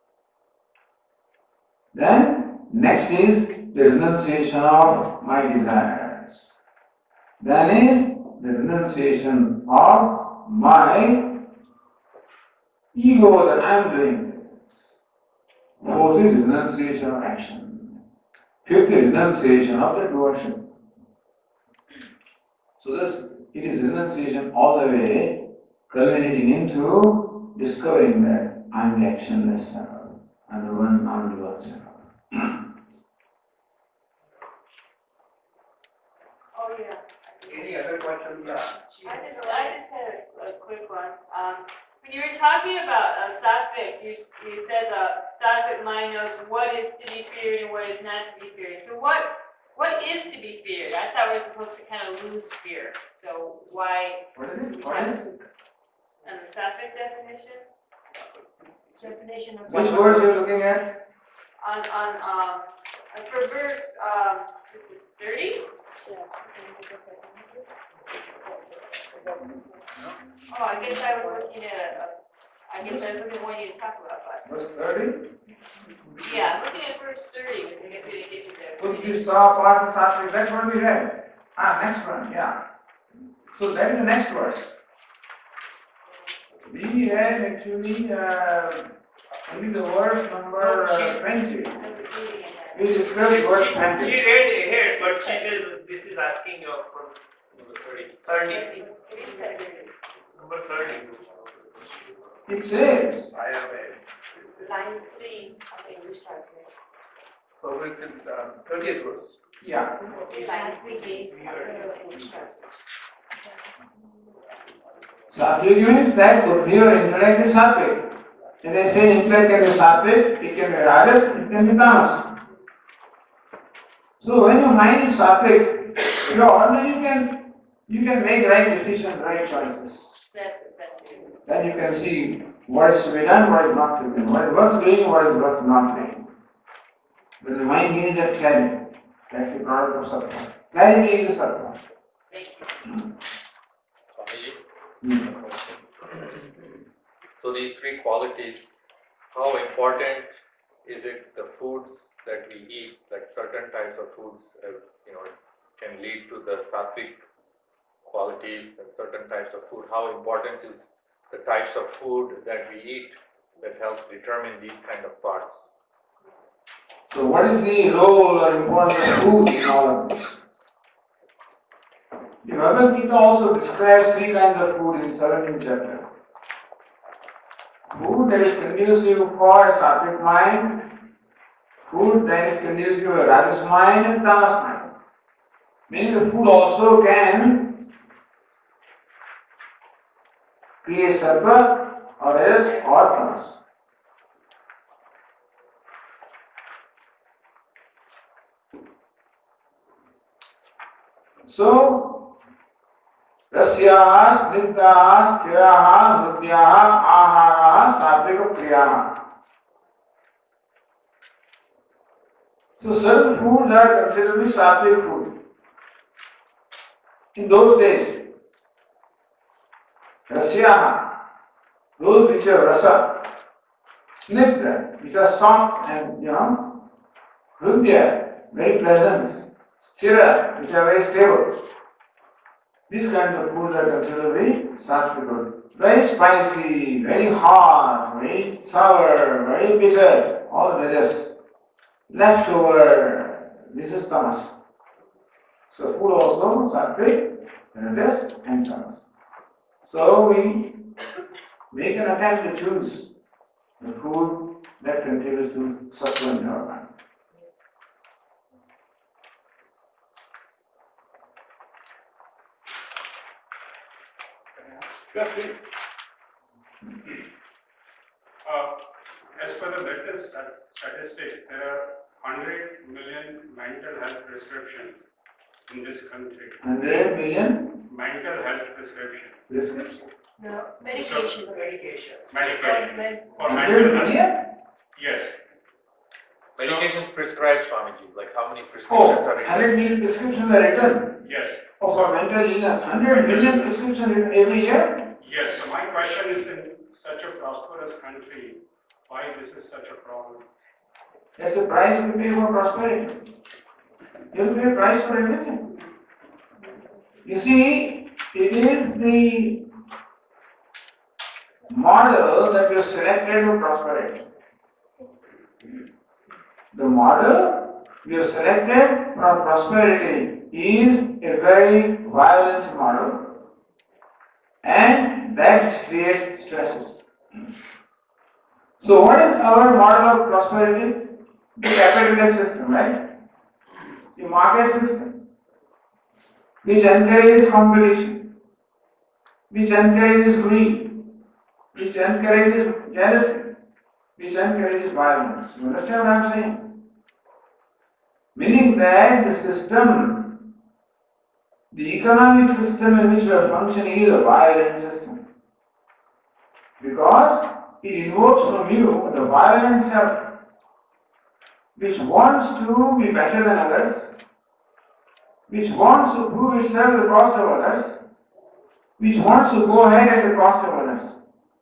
Then, next is the renunciation of my desires. Then is the renunciation of my ego that I am doing this. Fourth is renunciation of action. Fifth is renunciation of the devotion. So this, it is renunciation all the way, culminating into discovering that I am the actionless self and the one non-dual self. Oh, yeah. Any other questions? Yeah. I just had a quick one. When you were talking about sattvic, you said sattvic mind knows what is to be feared and what is not to be feared. So what is to be feared? I thought we were supposed to kind of lose fear. So why? What is it? And the sattvic definition? Definition of Which words you are looking at? For verse this is 30. Oh, I guess I was looking at what you talked about. Verse 30? Yeah, I'm looking at verse 30. We didn't get to that. So you saw part of sattvic, that's what we read. Next one, yeah. So that is the next verse. We had actually only the verse number 20. I was reading it. We discussed verse 20. She read ahead, but she said this is asking you from number 30. It is that good. Number 30. It says, I have a, Line 3 of the English translation. so we can, 30th verse. yeah. Line 3 of the English translation. Sattvic means that your intellect is sattvic. When I say intellect can be sattvic, it can be rajas, it can be tamas. So when your mind is sattvic, you can make right decisions, right choices. That's true. Then you can see what is to be done, what is not to be done, what is worth doing, what is worth not doing. When the mind needs that clarity, that's the product of sattva. Clarity is a sattva. Thank you. Swamiji, a question. So these three qualities, how important is it the foods that we eat, like certain types of foods, can lead to the sattvic qualities, and certain types of food, how important is the types of food that we eat that helps determine these kind of parts? So what is the role or importance of food in all of this? The BhagvadGita also describes three kinds of food in 17th chapter. Food that is conducive for a sattvic mind, food that is conducive to a rajas mind and tamas mind. Meaning the food also can create sattva or rajas or tamas. So, rasyaha, snigdhaha, sthiraha, nudyaha, aharaha, sattvika kriyaha. So certain foods are considered to be sattvic food. In those days, rasyaha, those which are rasa, snigdha, which are soft and nudya, very pleasant, sthira, which are very stable. These kinds of foods are considered to be sattvic food. Very spicy, very hot, very sour, very bitter, all rajas. Leftover, this is tamas. So food also sattvic, rajas and tamas. So we make an attempt to choose the food that contributes to sattva in our mind. Yeah, please. As per the latest statistics, there are 100 million mental health prescriptions in this country. 100 million Mental health prescriptions. prescriptions. No, medication. Medication. For 100 mental health. million? Yes. Medications prescribed, Swamiji, like how many Oh, prescriptions are written? 100 million prescriptions are written. Yes. Oh, for mental illness, 100 million prescriptions written every year? Yes, so my question is, in such a prosperous country, why this is such a problem? That's the price we pay for prosperity. You have to pay a price for everything. You see, it is the model that we have selected for prosperity. The model we have selected for prosperity is a very violent model, and that creates stresses. So what is our model of prosperity? The capitalist system, right? The market system, which encourages competition, which encourages greed, which encourages jealousy, which encourages violence. You understand what I am saying? Meaning that the system, the economic system in which we are functioning is a violent system. Because it invokes from you the violent self, which wants to be better than others, which wants to prove itself at the cost of others, which wants to go ahead at the cost of others.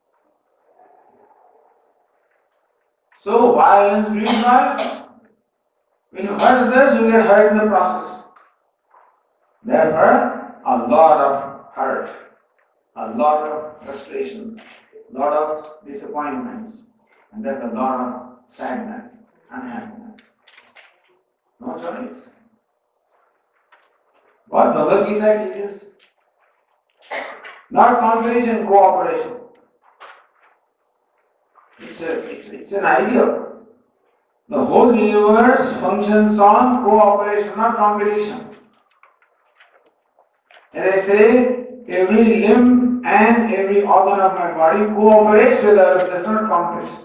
So violence breeds violence. When you hurt others, you get hurt in the process. Therefore, a lot of hurt, a lot of frustration, a lot of disappointments, and then a lot of sadness, unhappiness. No choice. What BhagvadGita teaches? Not competition, cooperation. It's an ideal. The whole universe functions on cooperation, not competition. As I say, every limb and every organ of my body cooperates with others, does not compete.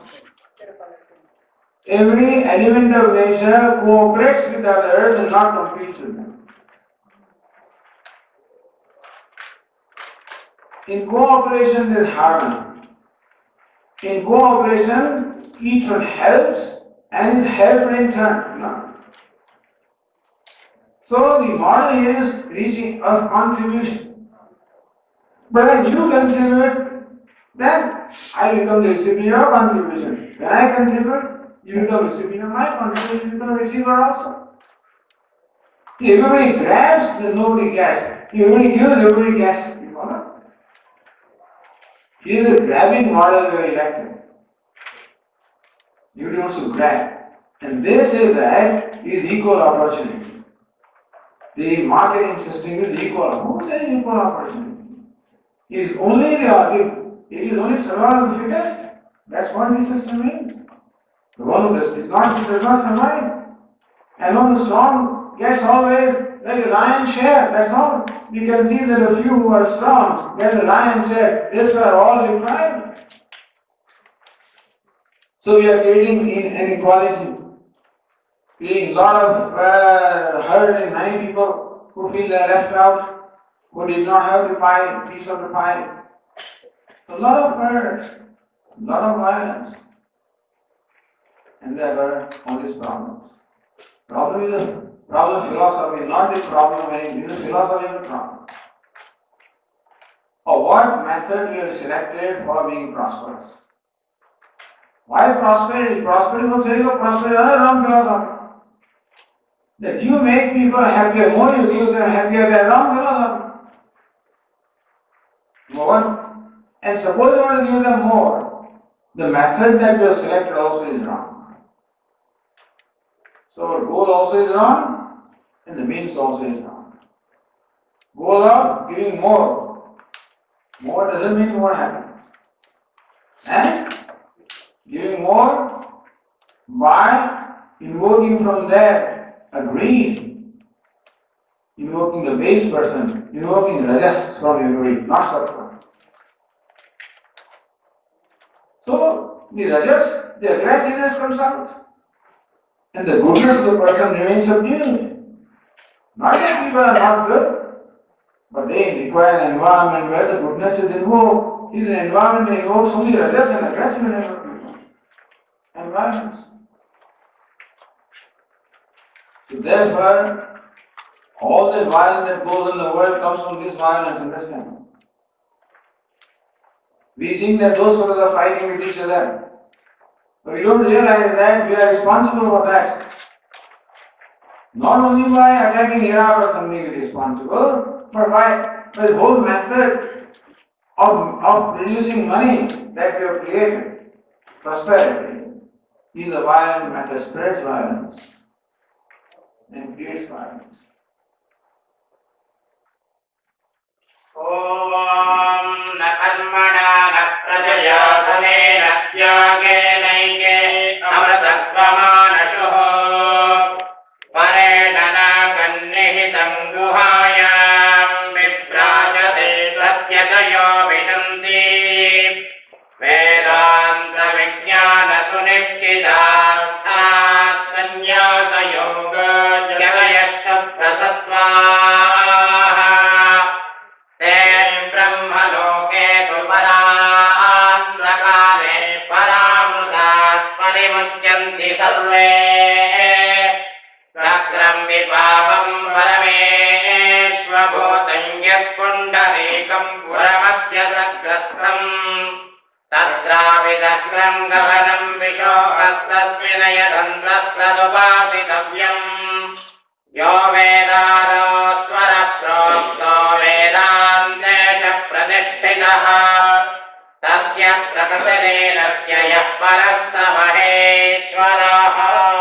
Every element of nature cooperates with others and not competes with them. In cooperation there is harmony. In cooperation, each one helps and is helped in turn. No? So the model here is reaching of contribution. But when you contribute, then I become the recipient of contribution. When I contribute, you become recipient of my contribution, you become receiver also. If everybody grabs, then nobody gets. If everybody gives, everybody gets. You follow? Here is a grabbing model we are elected. You want to grab. And they say that is equal opportunity. The marketing system is equal. Who says equal opportunity? It is only survival of the fittest. That's what the system is. The one who does not survive. And when the strong gets always like a lion's share, that's all. You can see that a few who are strong get the lion's share. These are all deprived. So we are creating inequality, creating a lot of hurt in many people who feel they are left out, who did not have the pie, piece of the pie. So a lot of hurt, a lot of violence. And there are all these problems. Problem is a problem of philosophy, not the problem of anything. It is a philosophy of the problem. Or what method we have selected for being prosperous. Why prosperity? Prosperity will say prosperity is another wrong philosophy. That you make people happier, more you give them happier, they are wrong philosophy. Number one. And suppose you want to give them more, the method that you have selected also is wrong. So our goal also is wrong, and the means also is wrong. Goal of giving more. More doesn't mean more happiness. And giving more by invoking from that a greed, invoking the base person, invoking rajas from your greed, not sattva. So the rajas, the aggressiveness comes out. And the goodness of the person remains subdued. Not that people are not good, but they require an environment where the goodness is invoked. It is an environment that invokes only rajas and aggressiveness of people and violence. So therefore, all the violence that goes in the world comes from this violence, understand? We think that those fellows are fighting with each other. But we don't realize that we are responsible for that. Not only by attacking Iraq or something we are responsible, but by this whole method of producing money that we have created, prosperity, is a violent method, spreads violence and creates violence. Om na karmana na prajaya dhanena tyagena amratatvamanachuho parena nagannihitam guhayam viprajate tatyatayo vishanti vedanta vijnana sunishkitartha sanyasa yoga jagaya shuddha sattva ब्रह्मलोके तु परान्धकारे परामृतात् परिमुच्यन्ति सर्वे चक्रं विपावं परमेश्वभूतं यत्पुण्डरीकं पुरमध्यसग्रस्त्रम् तत्रापि चक्रं गगनं विशोकस्तस्मिन् यदन्तस्तदुपासितव्यम् यो वेदानो स्वर प्रोक्तो वेदान्ते च प्रतिष्ठितः तस्य प्रकसनेनस्य यः परः स महेश्वरः